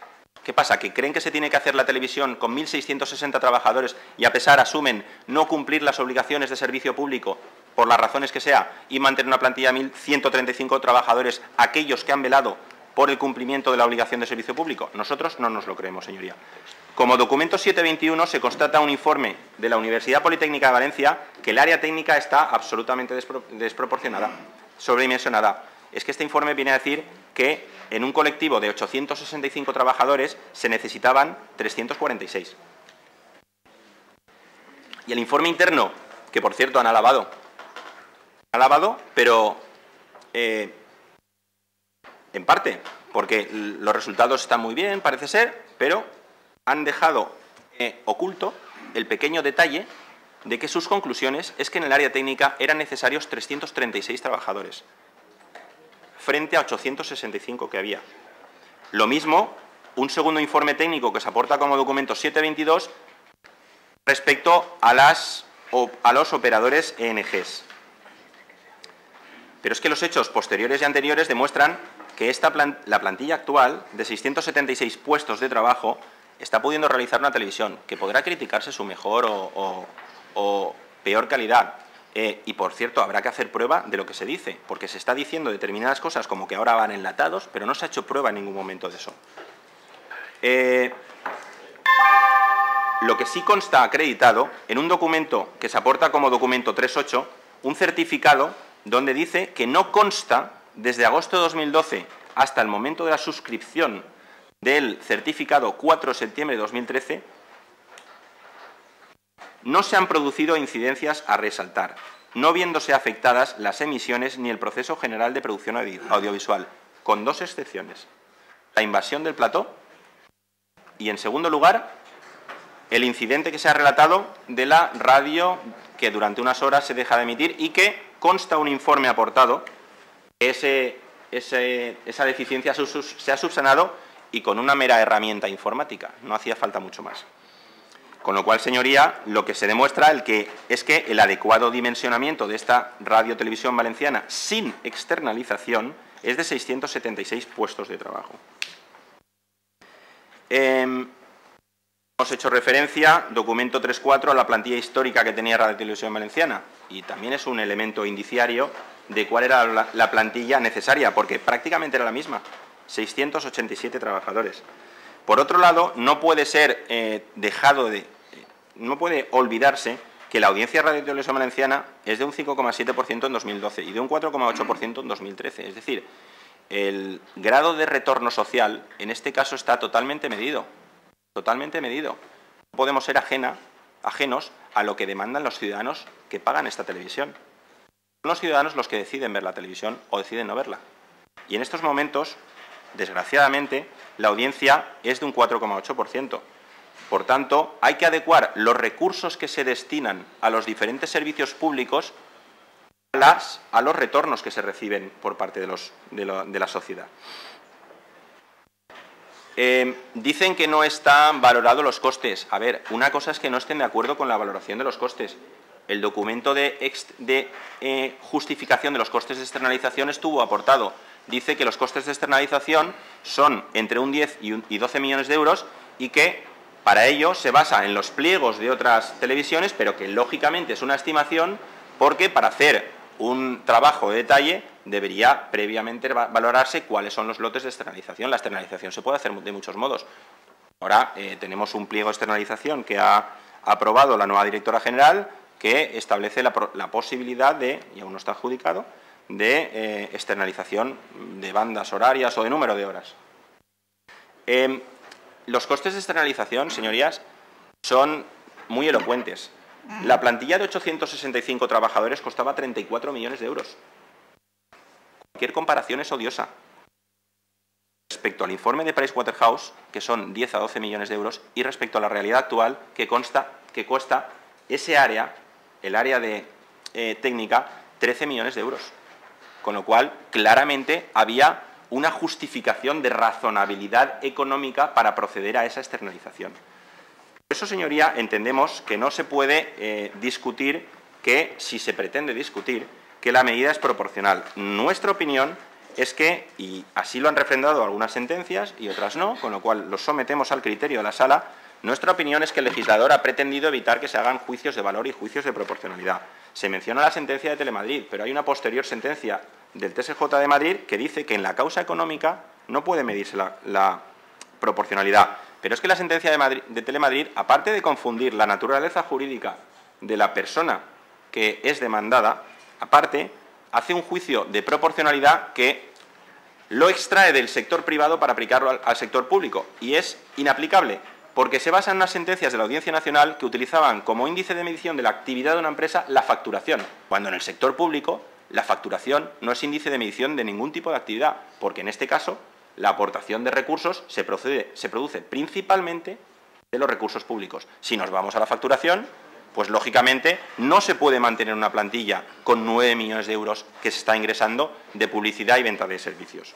¿Qué pasa? ¿Que creen que se tiene que hacer la televisión con mil seiscientos sesenta trabajadores y a pesar asumen no cumplir las obligaciones de servicio público por las razones que sea y mantener una plantilla de mil ciento treinta y cinco trabajadores aquellos que han velado por el cumplimiento de la obligación de servicio público? Nosotros no nos lo creemos, señoría. Como documento siete veintiuno se constata un informe de la Universidad Politécnica de Valencia que el área técnica está absolutamente despro desproporcionada, sobredimensionada. Es que este informe viene a decir que en un colectivo de ochocientos sesenta y cinco trabajadores se necesitaban trescientos cuarenta y seis. Y el informe interno, que por cierto han alabado, han alabado, pero eh, en parte, porque los resultados están muy bien, parece ser, pero han dejado eh, oculto el pequeño detalle de que sus conclusiones es que en el área técnica eran necesarios trescientos treinta y seis trabajadores, frente a ochocientos sesenta y cinco que había. Lo mismo, un segundo informe técnico que se aporta como documento siete veintidós respecto a, las, a los operadores E N Ges. Pero es que los hechos posteriores y anteriores demuestran que esta plan, la plantilla actual de seiscientos setenta y seis puestos de trabajo está pudiendo realizar una televisión que podrá criticarse su mejor o, o, o peor calidad. Eh, y, por cierto, habrá que hacer prueba de lo que se dice, porque se está diciendo determinadas cosas como que ahora van enlatados, pero no se ha hecho prueba en ningún momento de eso. Eh, lo que sí consta acreditado, en un documento que se aporta como documento tres ocho, un certificado donde dice que no consta, desde agosto de dos mil doce hasta el momento de la suscripción del certificado cuatro de septiembre de dos mil trece, no se han producido incidencias a resaltar, no viéndose afectadas las emisiones ni el proceso general de producción audiovisual, con dos excepciones: la invasión del plató y, en segundo lugar, el incidente que se ha relatado de la radio que durante unas horas se deja de emitir y que consta un informe aportado. Ese, ese, esa deficiencia se ha subsanado y con una mera herramienta informática, no hacía falta mucho más. Con lo cual, señoría, lo que se demuestra el que, es que el adecuado dimensionamiento de esta radio-televisión valenciana sin externalización es de seiscientos setenta y seis puestos de trabajo. Eh, hemos hecho referencia, documento tres cuatro, a la plantilla histórica que tenía Radio Televisión Valenciana, y también es un elemento indiciario de cuál era la, la plantilla necesaria, porque prácticamente era la misma, seiscientos ochenta y siete trabajadores. Por otro lado, no puede ser eh, dejado de... no puede olvidarse que la audiencia de Radio Televisión Valenciana es de un cinco coma siete por ciento en dos mil doce y de un cuatro coma ocho por ciento en dos mil trece. Es decir, el grado de retorno social en este caso está totalmente medido. Totalmente medido. No podemos ser ajena, ajenos a lo que demandan los ciudadanos que pagan esta televisión. Son los ciudadanos los que deciden ver la televisión o deciden no verla. Y en estos momentos, desgraciadamente, la audiencia es de un cuatro coma ocho por ciento. Por tanto, hay que adecuar los recursos que se destinan a los diferentes servicios públicos a, las, a los retornos que se reciben por parte de, los, de, lo, de la sociedad. Eh, dicen que no están valorados los costes. A ver, una cosa es que no estén de acuerdo con la valoración de los costes. El documento de, ex, de eh, justificación de los costes de externalización estuvo aportado. Dice que los costes de externalización son entre un diez y doce millones de euros y que para ello se basa en los pliegos de otras televisiones, pero que lógicamente es una estimación porque para hacer un trabajo de detalle debería previamente valorarse cuáles son los lotes de externalización. La externalización se puede hacer de muchos modos. Ahora eh, tenemos un pliego de externalización que ha aprobado la nueva directora general que establece la, la posibilidad de, y aún no está adjudicado, de eh, externalización de bandas horarias o de número de horas. Eh, los costes de externalización, señorías, son muy elocuentes. La plantilla de ochocientos sesenta y cinco trabajadores costaba treinta y cuatro millones de euros. Cualquier comparación es odiosa. Respecto al informe de Pricewaterhouse, que son diez a doce millones de euros, y respecto a la realidad actual, que, consta, que cuesta ese área, el área de eh, técnica, trece millones de euros. Con lo cual, claramente, había una justificación de razonabilidad económica para proceder a esa externalización. Por eso, señoría, entendemos que no se puede eh, discutir que, si se pretende discutir, que la medida es proporcional. Nuestra opinión es que, y así lo han refrendado algunas sentencias y otras no, con lo cual los sometemos al criterio de la Sala, nuestra opinión es que el legislador ha pretendido evitar que se hagan juicios de valor y juicios de proporcionalidad. Se menciona la sentencia de Telemadrid, pero hay una posterior sentencia del T S J de Madrid que dice que en la causa económica no puede medirse la, la proporcionalidad. Pero es que la sentencia de, Madrid, de Telemadrid, aparte de confundir la naturaleza jurídica de la persona que es demandada, aparte hace un juicio de proporcionalidad que lo extrae del sector privado para aplicarlo al, al sector público y es inaplicable, porque se basa en unas sentencias de la Audiencia Nacional que utilizaban como índice de medición de la actividad de una empresa la facturación, cuando en el sector público la facturación no es índice de medición de ningún tipo de actividad, porque en este caso la aportación de recursos se, procede, se produce principalmente de los recursos públicos. Si nos vamos a la facturación, pues lógicamente no se puede mantener una plantilla con nueve millones de euros que se está ingresando de publicidad y venta de servicios.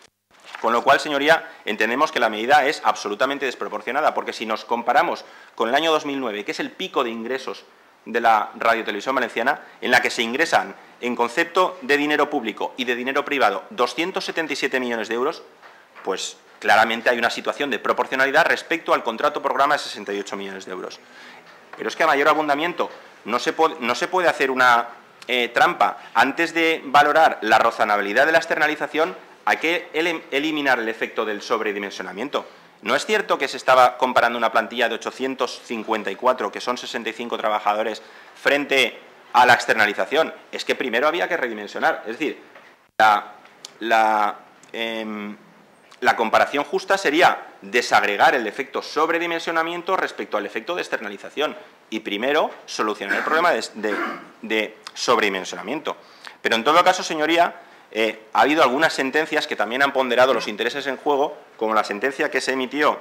Con lo cual, señoría, entendemos que la medida es absolutamente desproporcionada, porque si nos comparamos con el año dos mil nueve, que es el pico de ingresos de la radiotelevisión valenciana, en la que se ingresan en concepto de dinero público y de dinero privado doscientos setenta y siete millones de euros, pues claramente hay una situación de proporcionalidad respecto al contrato programa de sesenta y ocho millones de euros. Pero es que a mayor abundamiento no se puede, no se puede hacer una eh, trampa. Antes de valorar la razonabilidad de la externalización, hay que el, eliminar el efecto del sobredimensionamiento. No es cierto que se estaba comparando una plantilla de ochocientos cincuenta y cuatro, que son sesenta y cinco trabajadores, frente a la externalización. Es que primero había que redimensionar. Es decir, la, la, eh, la comparación justa sería desagregar el efecto sobredimensionamiento respecto al efecto de externalización y primero solucionar el problema de, de, de sobredimensionamiento. Pero en todo caso, señoría, eh, ha habido algunas sentencias que también han ponderado los intereses en juego, como la sentencia que se emitió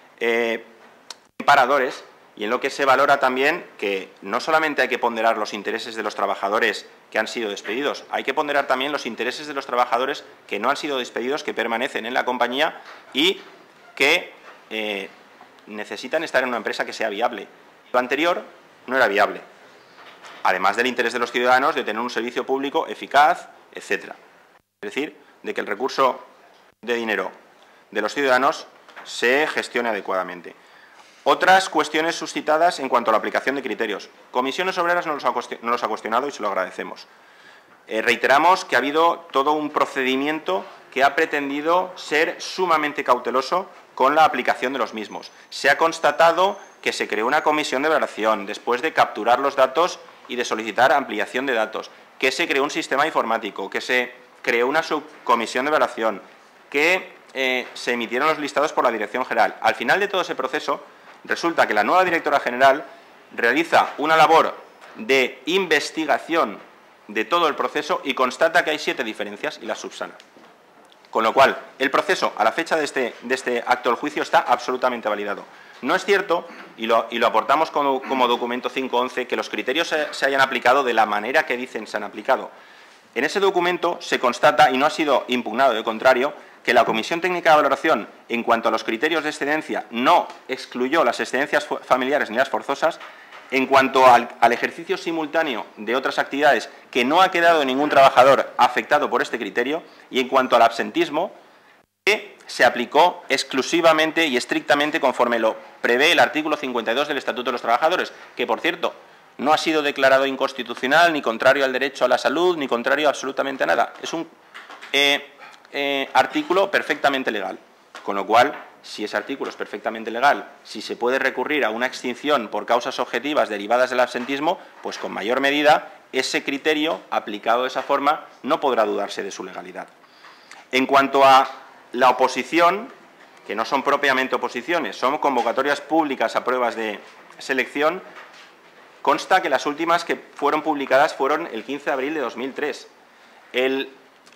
eh, en Paradores, y en lo que se valora también que no solamente hay que ponderar los intereses de los trabajadores que han sido despedidos, hay que ponderar también los intereses de los trabajadores que no han sido despedidos, que permanecen en la compañía y que eh, necesitan estar en una empresa que sea viable. Lo anterior no era viable, además del interés de los ciudadanos de tener un servicio público eficaz, etcétera. Es decir, de que el recurso de dinero de los ciudadanos se gestione adecuadamente. Otras cuestiones suscitadas en cuanto a la aplicación de criterios. Comisiones Obreras no los ha, no los ha cuestionado y se lo agradecemos. Eh, reiteramos que ha habido todo un procedimiento que ha pretendido ser sumamente cauteloso con la aplicación de los mismos. Se ha constatado que se creó una comisión de valoración después de capturar los datos y de solicitar ampliación de datos, que se creó un sistema informático, que se creó una subcomisión de valoración, que eh, se emitieron los listados por la Dirección General. Al final de todo ese proceso, resulta que la nueva directora general realiza una labor de investigación de todo el proceso y constata que hay siete diferencias y las subsana. Con lo cual, el proceso, a la fecha de este, de este acto del juicio, está absolutamente validado. No es cierto, y lo, y lo aportamos como, como documento cinco once, que los criterios se, se hayan aplicado de la manera que dicen se han aplicado. En ese documento se constata, y no ha sido impugnado, de contrario, que la Comisión Técnica de Valoración, en cuanto a los criterios de excedencia, no excluyó las excedencias familiares ni las forzosas. En cuanto al, al ejercicio simultáneo de otras actividades, que no ha quedado ningún trabajador afectado por este criterio, y en cuanto al absentismo, que se aplicó exclusivamente y estrictamente conforme lo prevé el artículo cincuenta y dos del Estatuto de los Trabajadores, que, por cierto, no ha sido declarado inconstitucional, ni contrario al derecho a la salud, ni contrario absolutamente a nada. Es un eh, eh, artículo perfectamente legal, con lo cual, si ese artículo es perfectamente legal, si se puede recurrir a una extinción por causas objetivas derivadas del absentismo, pues con mayor medida ese criterio, aplicado de esa forma, no podrá dudarse de su legalidad. En cuanto a la oposición, que no son propiamente oposiciones, son convocatorias públicas a pruebas de selección, consta que las últimas que fueron publicadas fueron el quince de abril de dos mil tres. El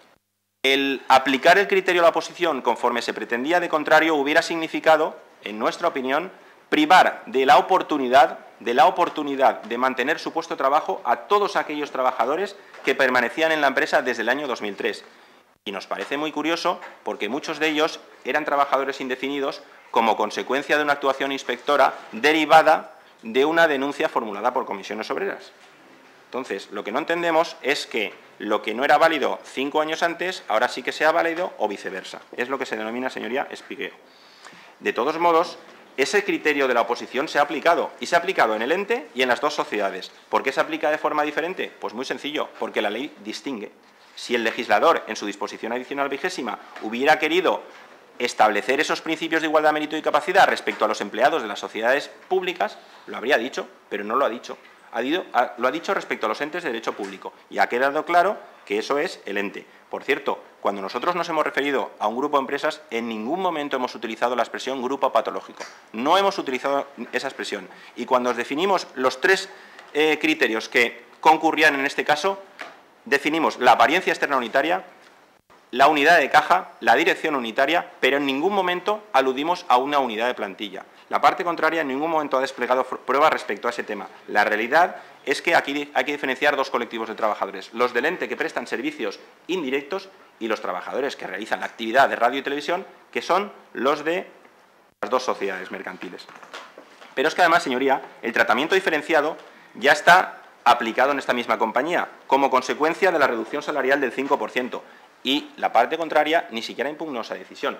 El aplicar el criterio a la oposición conforme se pretendía, de contrario, hubiera significado, en nuestra opinión, privar de la oportunidad, de la oportunidad de mantener su puesto de trabajo a todos aquellos trabajadores que permanecían en la empresa desde el año dos mil tres. Y nos parece muy curioso porque muchos de ellos eran trabajadores indefinidos como consecuencia de una actuación inspectora derivada de una denuncia formulada por Comisiones Obreras. Entonces, lo que no entendemos es que lo que no era válido cinco años antes, ahora sí que sea válido o viceversa. Es lo que se denomina, señoría, espigueo. De todos modos, ese criterio de la oposición se ha aplicado, y se ha aplicado en el ente y en las dos sociedades. ¿Por qué se aplica de forma diferente? Pues muy sencillo, porque la ley distingue. Si el legislador, en su disposición adicional vigésima, hubiera querido establecer esos principios de igualdad, mérito y capacidad respecto a los empleados de las sociedades públicas, lo habría dicho, pero no lo ha dicho. Ha dicho, ha, lo ha dicho respecto a los entes de derecho público, y ha quedado claro que eso es el ente. Por cierto, cuando nosotros nos hemos referido a un grupo de empresas, en ningún momento hemos utilizado la expresión grupo patológico. No hemos utilizado esa expresión. Y cuando definimos los tres eh, criterios que concurrían en este caso, definimos la apariencia externa unitaria, la unidad de caja, la dirección unitaria, pero en ningún momento aludimos a una unidad de plantilla. La parte contraria en ningún momento ha desplegado pruebas respecto a ese tema. La realidad es que aquí hay que diferenciar dos colectivos de trabajadores, los del ente que prestan servicios indirectos y los trabajadores que realizan la actividad de radio y televisión, que son los de las dos sociedades mercantiles. Pero es que además, señoría, el tratamiento diferenciado ya está aplicado en esta misma compañía, como consecuencia de la reducción salarial del cinco por ciento. Y la parte contraria ni siquiera impugnó esa decisión.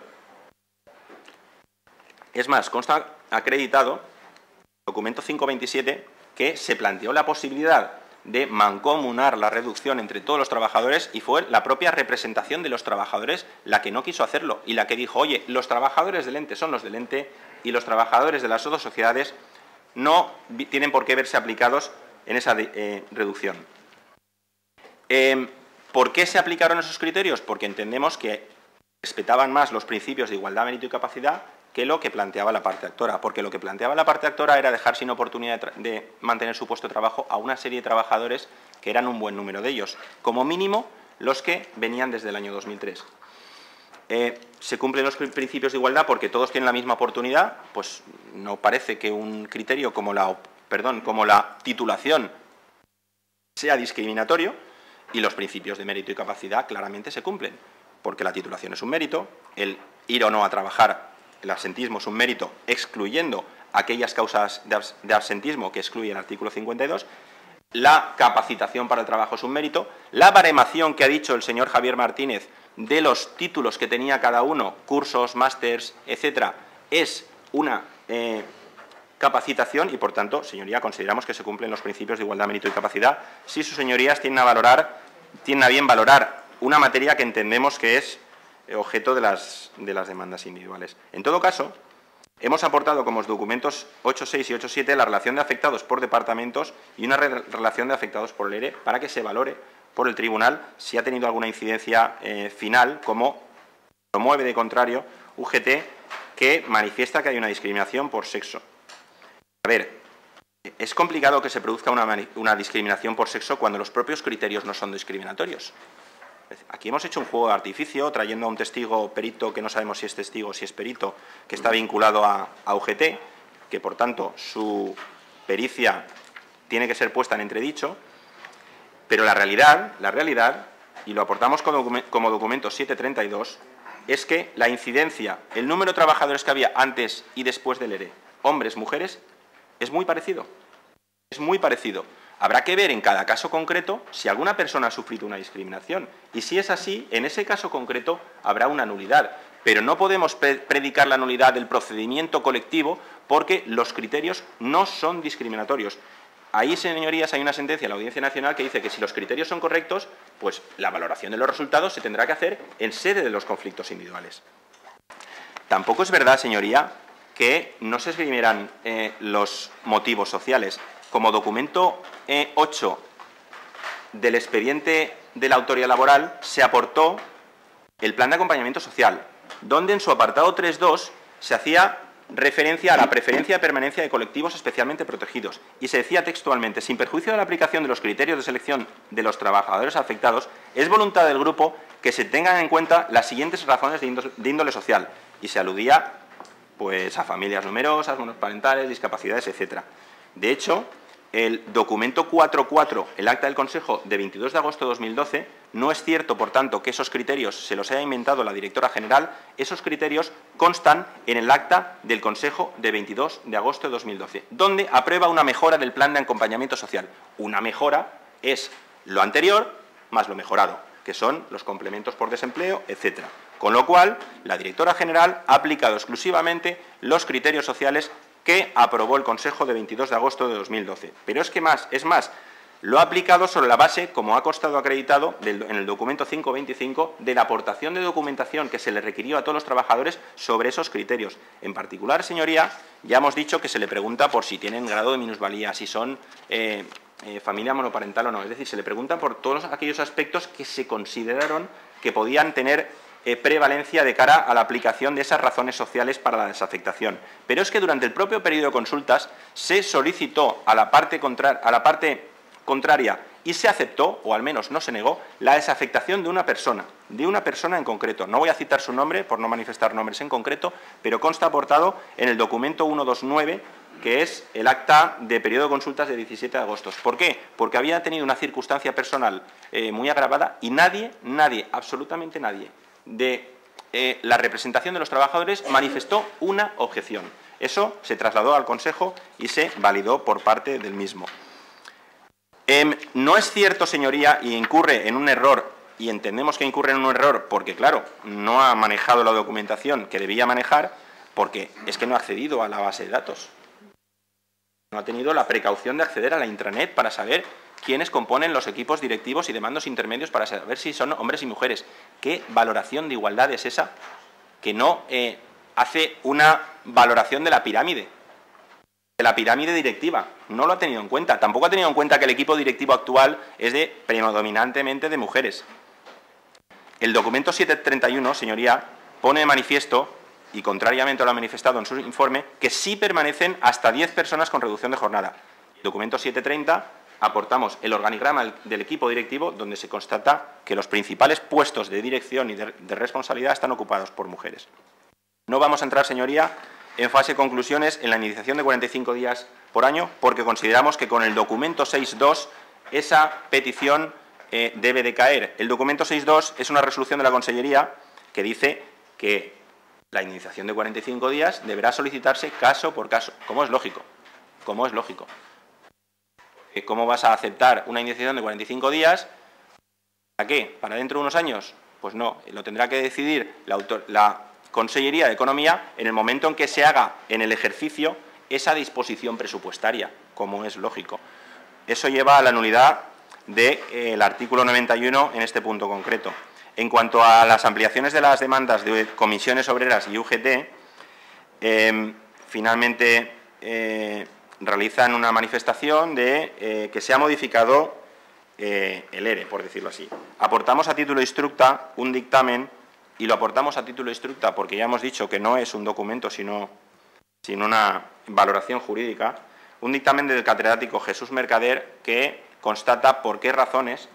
Es más, consta acreditado, documento cinco veintisiete, que se planteó la posibilidad de mancomunar la reducción entre todos los trabajadores y fue la propia representación de los trabajadores la que no quiso hacerlo y la que dijo, oye, los trabajadores del ente son los del ente y los trabajadores de las otras sociedades no tienen por qué verse aplicados en esa eh, reducción. Eh, ¿Por qué se aplicaron esos criterios? Porque entendemos que respetaban más los principios de igualdad, mérito y capacidad que lo que planteaba la parte actora. Porque lo que planteaba la parte actora era dejar sin oportunidad de, de mantener su puesto de trabajo a una serie de trabajadores que eran un buen número de ellos. Como mínimo, los que venían desde el año dos mil tres. Eh, ¿Se cumplen los principios de igualdad porque todos tienen la misma oportunidad? Pues no parece que un criterio como la, perdón, como la titulación sea discriminatorio. Y los principios de mérito y capacidad claramente se cumplen, porque la titulación es un mérito, el ir o no a trabajar, el absentismo es un mérito, excluyendo aquellas causas de absentismo que excluye el artículo cincuenta y dos, la capacitación para el trabajo es un mérito, la baremación que ha dicho el señor Javier Martínez de los títulos que tenía cada uno, cursos, másters, etcétera, es una eh, capacitación y, por tanto, señoría, consideramos que se cumplen los principios de igualdad, mérito y capacidad si sus señorías tienen a, valorar, tienen a bien valorar una materia que entendemos que es objeto de las, de las demandas individuales. En todo caso, hemos aportado como documentos ocho punto seis y ocho punto siete la relación de afectados por departamentos y una re relación de afectados por el E R E para que se valore por el tribunal si ha tenido alguna incidencia eh, final, como promueve de contrario U G T, que manifiesta que hay una discriminación por sexo. A ver, es complicado que se produzca una, una discriminación por sexo cuando los propios criterios no son discriminatorios. Aquí hemos hecho un juego de artificio trayendo a un testigo perito que no sabemos si es testigo o si es perito, que está vinculado a, a U G T, que por tanto su pericia tiene que ser puesta en entredicho, pero la realidad, la realidad, y lo aportamos como, document, como documento siete treinta y dos, es que la incidencia, el número de trabajadores que había antes y después del E R E, hombres, mujeres, es muy parecido. Es muy parecido. Habrá que ver en cada caso concreto si alguna persona ha sufrido una discriminación. Y si es así, en ese caso concreto habrá una nulidad. Pero no podemos predicar la nulidad del procedimiento colectivo porque los criterios no son discriminatorios. Ahí, señorías, hay una sentencia de la Audiencia Nacional que dice que si los criterios son correctos, pues la valoración de los resultados se tendrá que hacer en sede de los conflictos individuales. Tampoco es verdad, señoría, que no se esgrimieran eh, los motivos sociales. Como documento eh, ocho del expediente de la autoridad laboral se aportó el plan de acompañamiento social, donde en su apartado tres punto dos se hacía referencia a la preferencia de permanencia de colectivos especialmente protegidos y se decía textualmente, sin perjuicio de la aplicación de los criterios de selección de los trabajadores afectados, es voluntad del grupo que se tengan en cuenta las siguientes razones de índole, de índole social, y se aludía pues a familias numerosas, monoparentales, discapacidades, etcétera. De hecho, el documento cuatro punto cuatro, el acta del Consejo de veintidós de agosto de dos mil doce, no es cierto, por tanto, que esos criterios se los haya inventado la directora general, esos criterios constan en el acta del Consejo de veintidós de agosto de dos mil doce, donde aprueba una mejora del plan de acompañamiento social. Una mejora es lo anterior más lo mejorado, que son los complementos por desempleo, etcétera. Con lo cual, la directora general ha aplicado exclusivamente los criterios sociales que aprobó el Consejo de veintidós de agosto de dos mil doce. Pero es que más, es más, lo ha aplicado sobre la base, como ha constado acreditado del, en el documento cinco veinticinco, de la aportación de documentación que se le requirió a todos los trabajadores sobre esos criterios. En particular, señoría, ya hemos dicho que se le pregunta por si tienen grado de minusvalía, si son eh, eh, familia monoparental o no. Es decir, se le pregunta por todos aquellos aspectos que se consideraron que podían tener eh, prevalencia de cara a la aplicación de esas razones sociales para la desafectación. Pero es que durante el propio periodo de consultas se solicitó a la parte contra, a la parte contraria y se aceptó, o al menos no se negó, la desafectación de una persona, de una persona en concreto. No voy a citar su nombre por no manifestar nombres en concreto, pero consta aportado en el documento ciento veintinueve, que es el acta de periodo de consultas de diecisiete de agosto. ¿Por qué? Porque había tenido una circunstancia personal eh, muy agravada y nadie, nadie, absolutamente nadie, de eh, la representación de los trabajadores manifestó una objeción. Eso se trasladó al Consejo y se validó por parte del mismo. Eh, no es cierto, señoría, y incurre en un error, y entendemos que incurre en un error porque, claro, no ha manejado la documentación que debía manejar, porque es que no ha accedido a la base de datos. No ha tenido la precaución de acceder a la intranet para saber quiénes componen los equipos directivos y de mandos intermedios, para saber si son hombres y mujeres. ¿Qué valoración de igualdad es esa? Que no eh, hace una valoración de la pirámide. De la pirámide directiva, no lo ha tenido en cuenta. Tampoco ha tenido en cuenta que el equipo directivo actual es de predominantemente de mujeres. El documento setecientos treinta y uno, señoría, pone de manifiesto, y contrariamente a lo ha manifestado en su informe, que sí permanecen hasta diez personas con reducción de jornada. El documento setecientos treinta aportamos el organigrama del equipo directivo, donde se constata que los principales puestos de dirección y de, de responsabilidad están ocupados por mujeres. No vamos a entrar, señoría, en fase de conclusiones en la iniciación de cuarenta y cinco días por año, porque consideramos que con el documento seis punto dos esa petición eh, debe de caer. El documento seis punto dos es una resolución de la Consellería que dice que la iniciación de cuarenta y cinco días deberá solicitarse caso por caso, como es lógico, como es lógico. ¿Cómo vas a aceptar una iniciación de cuarenta y cinco días? ¿Para qué? ¿Para dentro de unos años? Pues no, lo tendrá que decidir la, autor la Consellería de Economía en el momento en que se haga en el ejercicio esa disposición presupuestaria, como es lógico. Eso lleva a la nulidad del de, eh, artículo noventa y uno en este punto concreto. En cuanto a las ampliaciones de las demandas de comisiones obreras y U G T, eh, finalmente eh, realizan una manifestación de eh, que se ha modificado eh, el E R E, por decirlo así. Aportamos a título instructa un dictamen, y lo aportamos a título instructa porque ya hemos dicho que no es un documento, sino, sino una valoración jurídica, un dictamen del catedrático Jesús Mercader que constata por qué razones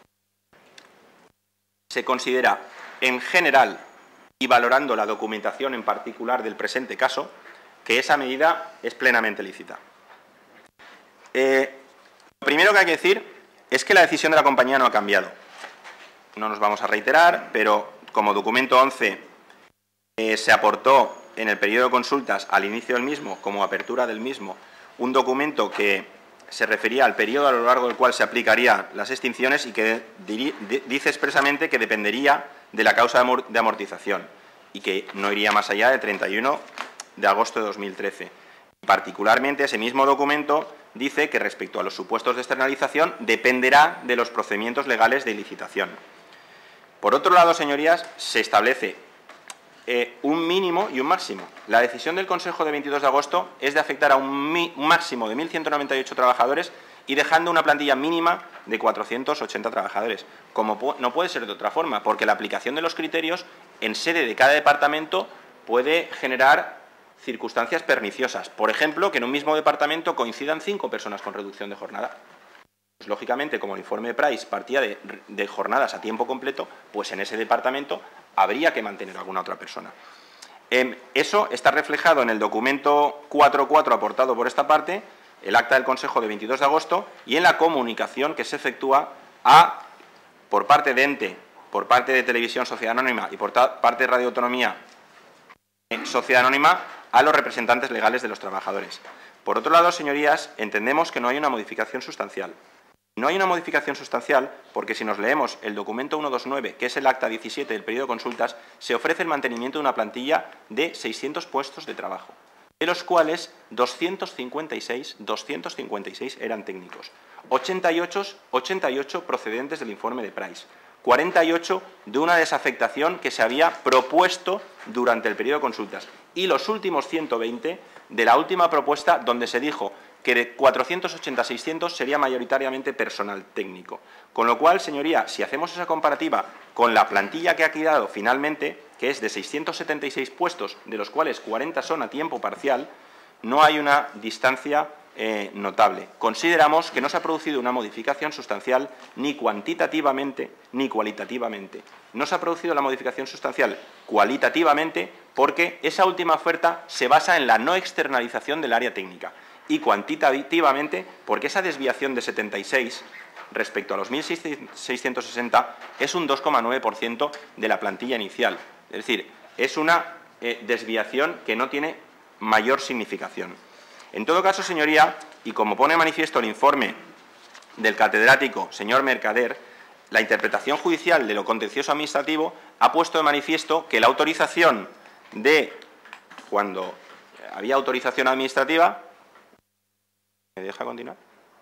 se considera en general y valorando la documentación en particular del presente caso, que esa medida es plenamente lícita. Eh, lo primero que hay que decir es que la decisión de la compañía no ha cambiado. No nos vamos a reiterar, pero como documento once eh, se aportó en el periodo de consultas al inicio del mismo, como apertura del mismo, un documento que se refería al periodo a lo largo del cual se aplicarían las extinciones y que dice expresamente que dependería de la causa de amortización y que no iría más allá del treinta y uno de agosto de dos mil trece. Particularmente, ese mismo documento dice que respecto a los supuestos de externalización dependerá de los procedimientos legales de licitación. Por otro lado, señorías, se establece eh, un mínimo y un máximo. La decisión del Consejo de veintidós de agosto es de afectar a un, un máximo de mil ciento noventa y ocho trabajadores y dejando una plantilla mínima de cuatrocientos ochenta trabajadores. Como no puede ser de otra forma, porque la aplicación de los criterios en sede de cada departamento puede generar circunstancias perniciosas. Por ejemplo, que en un mismo departamento coincidan cinco personas con reducción de jornada. Pues, lógicamente, como el informe de Price partía de, de jornadas a tiempo completo, pues en ese departamento habría que mantener a alguna otra persona. Eh, eso está reflejado en el documento cuatro punto cuatro aportado por esta parte, el acta del Consejo de veintidós de agosto, y en la comunicación que se efectúa a, por parte de Ente, por parte de Televisión Sociedad Anónima y por parte de Radio Autonomía eh, Sociedad Anónima, a los representantes legales de los trabajadores. Por otro lado, señorías, entendemos que no hay una modificación sustancial. No hay una modificación sustancial porque si nos leemos el documento ciento veintinueve, que es el acta diecisiete del periodo de consultas, se ofrece el mantenimiento de una plantilla de seiscientos puestos de trabajo, de los cuales doscientos cincuenta y seis, doscientos cincuenta y seis eran técnicos, ochenta y ocho, ochenta y ocho procedentes del informe de Price, cuarenta y ocho de una desafectación que se había propuesto durante el periodo de consultas y los últimos ciento veinte de la última propuesta donde se dijo que de cuatrocientos ochenta a seiscientos sería mayoritariamente personal técnico. Con lo cual, señoría, si hacemos esa comparativa con la plantilla que ha quedado finalmente, que es de seiscientos setenta y seis puestos, de los cuales cuarenta son a tiempo parcial, no hay una distancia eh, notable. Consideramos que no se ha producido una modificación sustancial ni cuantitativamente ni cualitativamente. No se ha producido la modificación sustancial cualitativamente porque esa última oferta se basa en la no externalización del área técnica y cuantitativamente porque esa desviación de setenta y seis respecto a los mil seiscientos sesenta es un dos coma nueve por ciento de la plantilla inicial. Es decir, es una eh, desviación que no tiene mayor significación. En todo caso, señoría, y como pone de manifiesto el informe del catedrático señor Mercader, la interpretación judicial de lo contencioso administrativo ha puesto de manifiesto que la autorización de cuando había autorización administrativa. ¿Me deja continuar?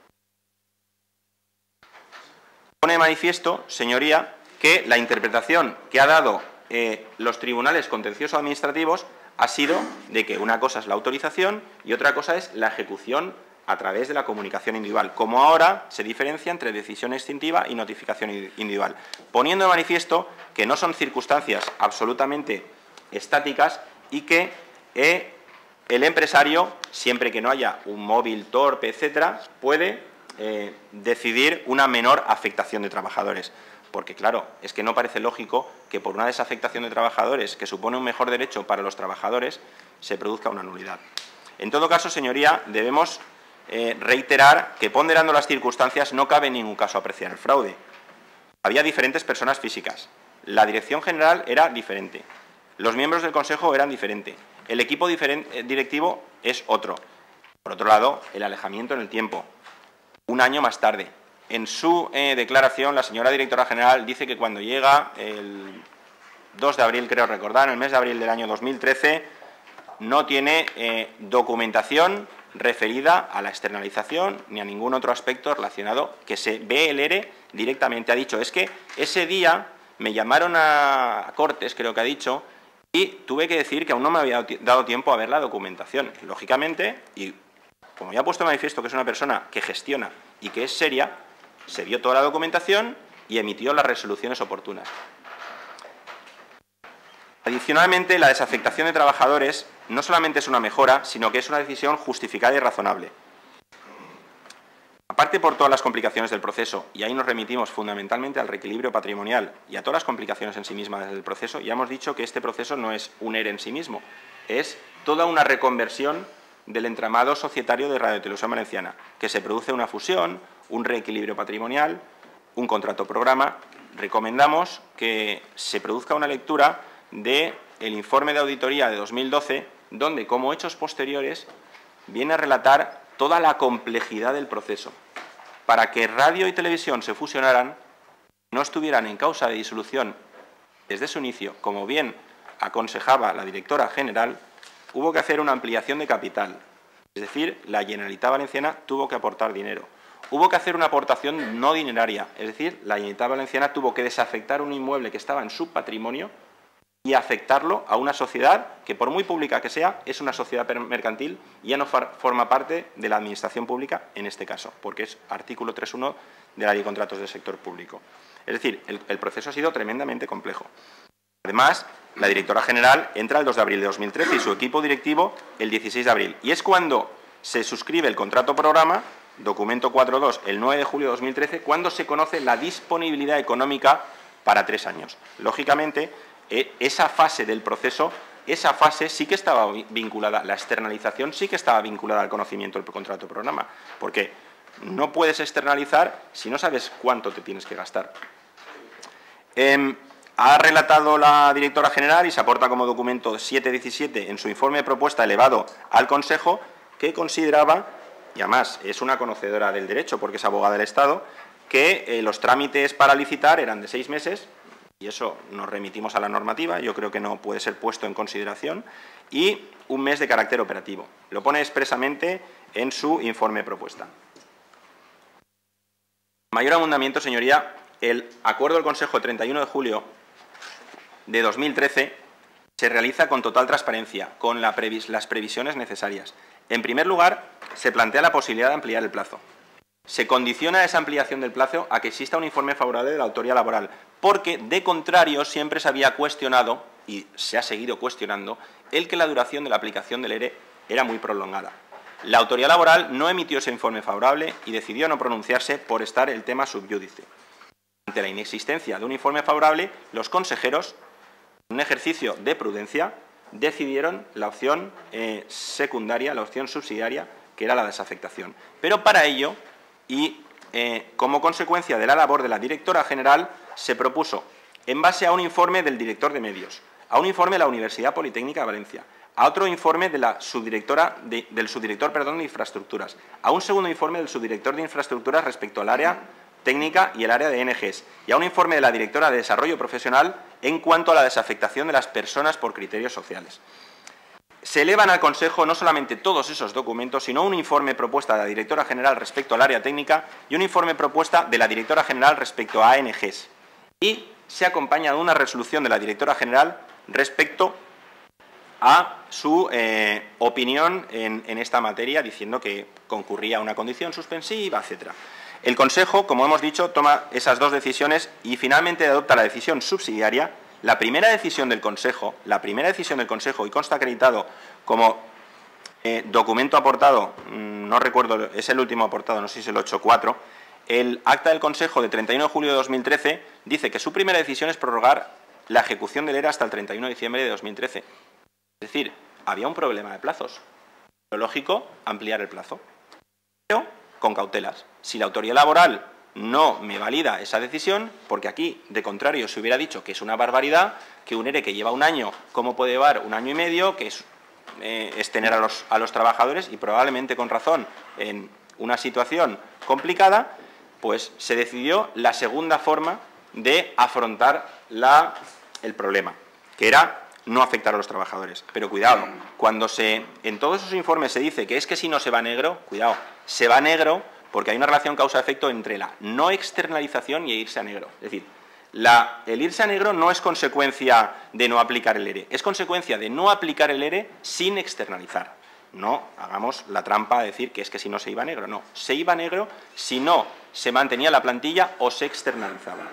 Pone de manifiesto, señoría, que la interpretación que ha dado eh, los tribunales contenciosos administrativos ha sido de que una cosa es la autorización y otra cosa es la ejecución a través de la comunicación individual, como ahora se diferencia entre decisión extintiva y notificación individual, poniendo de manifiesto que no son circunstancias absolutamente estáticas y que eh, el empresario, siempre que no haya un móvil torpe, etcétera, puede eh, decidir una menor afectación de trabajadores. Porque, claro, es que no parece lógico que por una desafectación de trabajadores que supone un mejor derecho para los trabajadores se produzca una nulidad. En todo caso, señoría, debemos eh, reiterar que, ponderando las circunstancias, no cabe en ningún caso apreciar el fraude. Había diferentes personas físicas. La dirección general era diferente. Los miembros del Consejo eran diferentes. El equipo directivo es otro. Por otro lado, el alejamiento en el tiempo. Un año más tarde. En su eh, declaración, la señora directora general dice que cuando llega el dos de abril, creo recordar, en el mes de abril del año dos mil trece, no tiene eh, documentación referida a la externalización ni a ningún otro aspecto relacionado que se ve el ERE directamente. Ha dicho, es que ese día me llamaron a, a Cortes, creo que ha dicho, y tuve que decir que aún no me había dado tiempo a ver la documentación. Lógicamente, y como ya ha puesto de manifiesto que es una persona que gestiona y que es seria, se vio toda la documentación y emitió las resoluciones oportunas. Adicionalmente, la desafectación de trabajadores no solamente es una mejora, sino que es una decisión justificada y razonable. Aparte por todas las complicaciones del proceso, y ahí nos remitimos fundamentalmente al reequilibrio patrimonial y a todas las complicaciones en sí mismas del proceso, ya hemos dicho que este proceso no es un ERE en sí mismo, es toda una reconversión del entramado societario de Radio Televisión Valenciana, que se produce una fusión, un reequilibrio patrimonial, un contrato programa. Recomendamos que se produzca una lectura del informe de auditoría de dos mil doce, donde, como hechos posteriores, viene a relatar toda la complejidad del proceso. Para que radio y televisión se fusionaran, no estuvieran en causa de disolución desde su inicio, como bien aconsejaba la directora general, hubo que hacer una ampliación de capital. Es decir, la Generalitat Valenciana tuvo que aportar dinero. Hubo que hacer una aportación no dineraria. Es decir, la Generalitat Valenciana tuvo que desafectar un inmueble que estaba en su patrimonio y afectarlo a una sociedad que, por muy pública que sea, es una sociedad mercantil y ya no forma parte de la administración pública en este caso, porque es artículo tres punto uno de la Ley de Contratos del Sector Público. Es decir, el, el proceso ha sido tremendamente complejo. Además, la directora general entra el dos de abril de dos mil trece y su equipo directivo el dieciséis de abril. Y es cuando se suscribe el contrato programa, documento cuatro punto dos, el nueve de julio de dos mil trece, cuando se conoce la disponibilidad económica para tres años. Lógicamente, esa fase del proceso, esa fase sí que estaba vinculada, la externalización sí que estaba vinculada al conocimiento del contrato programa, porque no puedes externalizar si no sabes cuánto te tienes que gastar. Eh, Ha relatado la directora general y se aporta como documento siete diecisiete en su informe de propuesta elevado al Consejo, que consideraba, y además es una conocedora del derecho porque es abogada del Estado, que eh, los trámites para licitar eran de seis meses, y eso nos remitimos a la normativa, yo creo que no puede ser puesto en consideración, y un mes de carácter operativo. Lo pone expresamente en su informe propuesta. Mayor abundamiento, señoría, el acuerdo del Consejo de treinta y uno de julio de dos mil trece se realiza con total transparencia, con la previs las previsiones necesarias. En primer lugar, se plantea la posibilidad de ampliar el plazo. Se condiciona esa ampliación del plazo a que exista un informe favorable de la autoridad laboral, porque, de contrario, siempre se había cuestionado, y se ha seguido cuestionando, el que la duración de la aplicación del ERE era muy prolongada. La autoridad laboral no emitió ese informe favorable y decidió no pronunciarse por estar el tema sub iudice. Ante la inexistencia de un informe favorable, los consejeros, en un ejercicio de prudencia, decidieron la opción eh, secundaria, la opción subsidiaria, que era la desafectación. Pero para ello, y eh, como consecuencia de la labor de la directora general, se propuso, en base a un informe del director de medios, a un informe de la Universidad Politécnica de Valencia, a otro informe de la subdirectora de, del subdirector perdón, de infraestructuras, a un segundo informe del subdirector de infraestructuras respecto al área técnica y el área de E N Ges, y a un informe de la directora de desarrollo profesional en cuanto a la desafectación de las personas por criterios sociales. Se elevan al Consejo no solamente todos esos documentos, sino un informe propuesta de la directora general respecto al área técnica y un informe propuesta de la directora general respecto a E N Ges. Y se acompaña de una resolución de la directora general respecto a su eh, opinión en, en esta materia, diciendo que concurría a una condición suspensiva, etcétera. El Consejo, como hemos dicho, toma esas dos decisiones y finalmente adopta la decisión subsidiaria. La primera decisión del Consejo, la primera decisión del Consejo, y consta acreditado como eh, documento aportado, no recuerdo, es el último aportado, no sé si es el ocho cuatro, el acta del Consejo de treinta y uno de julio de dos mil trece dice que su primera decisión es prorrogar la ejecución del ERE hasta el treinta y uno de diciembre de dos mil trece. Es decir, había un problema de plazos. Lo lógico, ampliar el plazo, pero con cautelas. Si la autoridad laboral no me valida esa decisión, porque aquí, de contrario, se hubiera dicho que es una barbaridad, que un ERE que lleva un año, ¿cómo puede llevar un año y medio? Que es, eh, es tener a los, a los trabajadores, y probablemente con razón, en una situación complicada, pues se decidió la segunda forma de afrontar la, el problema, que era no afectar a los trabajadores. Pero cuidado, cuando se, en todos esos informes se dice que es que si no se va negro, cuidado, se va negro porque hay una relación causa-efecto entre la no externalización y irse a negro. Es decir, la, el irse a negro no es consecuencia de no aplicar el ERE, es consecuencia de no aplicar el ERE sin externalizar. No hagamos la trampa de decir que es que si no se iba a negro. No, se iba a negro si no se mantenía la plantilla o se externalizaba.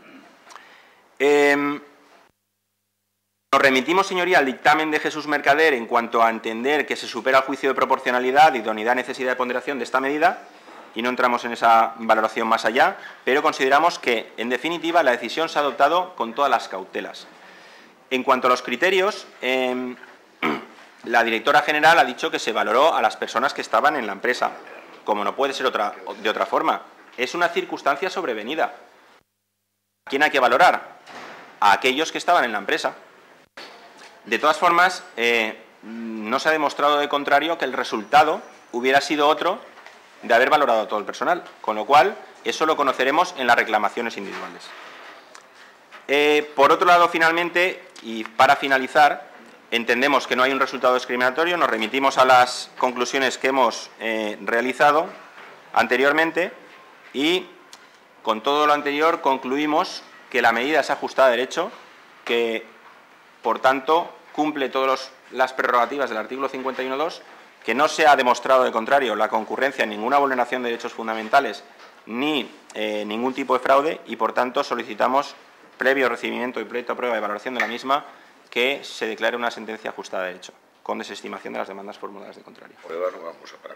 Eh, Nos remitimos, señoría, al dictamen de Jesús Mercader en cuanto a entender que se supera el juicio de proporcionalidad, idoneidad, necesidad de ponderación de esta medida, y no entramos en esa valoración más allá, pero consideramos que, en definitiva, la decisión se ha adoptado con todas las cautelas. En cuanto a los criterios, eh, la directora general ha dicho que se valoró a las personas que estaban en la empresa, como no puede ser otra, de otra forma. Es una circunstancia sobrevenida. ¿A quién hay que valorar? A aquellos que estaban en la empresa. De todas formas, eh, no se ha demostrado de contrario que el resultado hubiera sido otro de haber valorado a todo el personal, con lo cual eso lo conoceremos en las reclamaciones individuales. Eh, por otro lado, finalmente, y para finalizar, entendemos que no hay un resultado discriminatorio, nos remitimos a las conclusiones que hemos eh, realizado anteriormente y, con todo lo anterior, concluimos que la medida es ajustada a derecho, que por tanto, cumple todas las prerrogativas del artículo cincuenta y uno punto dos, que no se ha demostrado, de contrario, la concurrencia en ninguna vulneración de derechos fundamentales ni eh, ningún tipo de fraude y, por tanto, solicitamos, previo recibimiento y proyecto a prueba de valoración de la misma, que se declare una sentencia ajustada a derecho, con desestimación de las demandas formuladas de contrario. Prueba no vamos a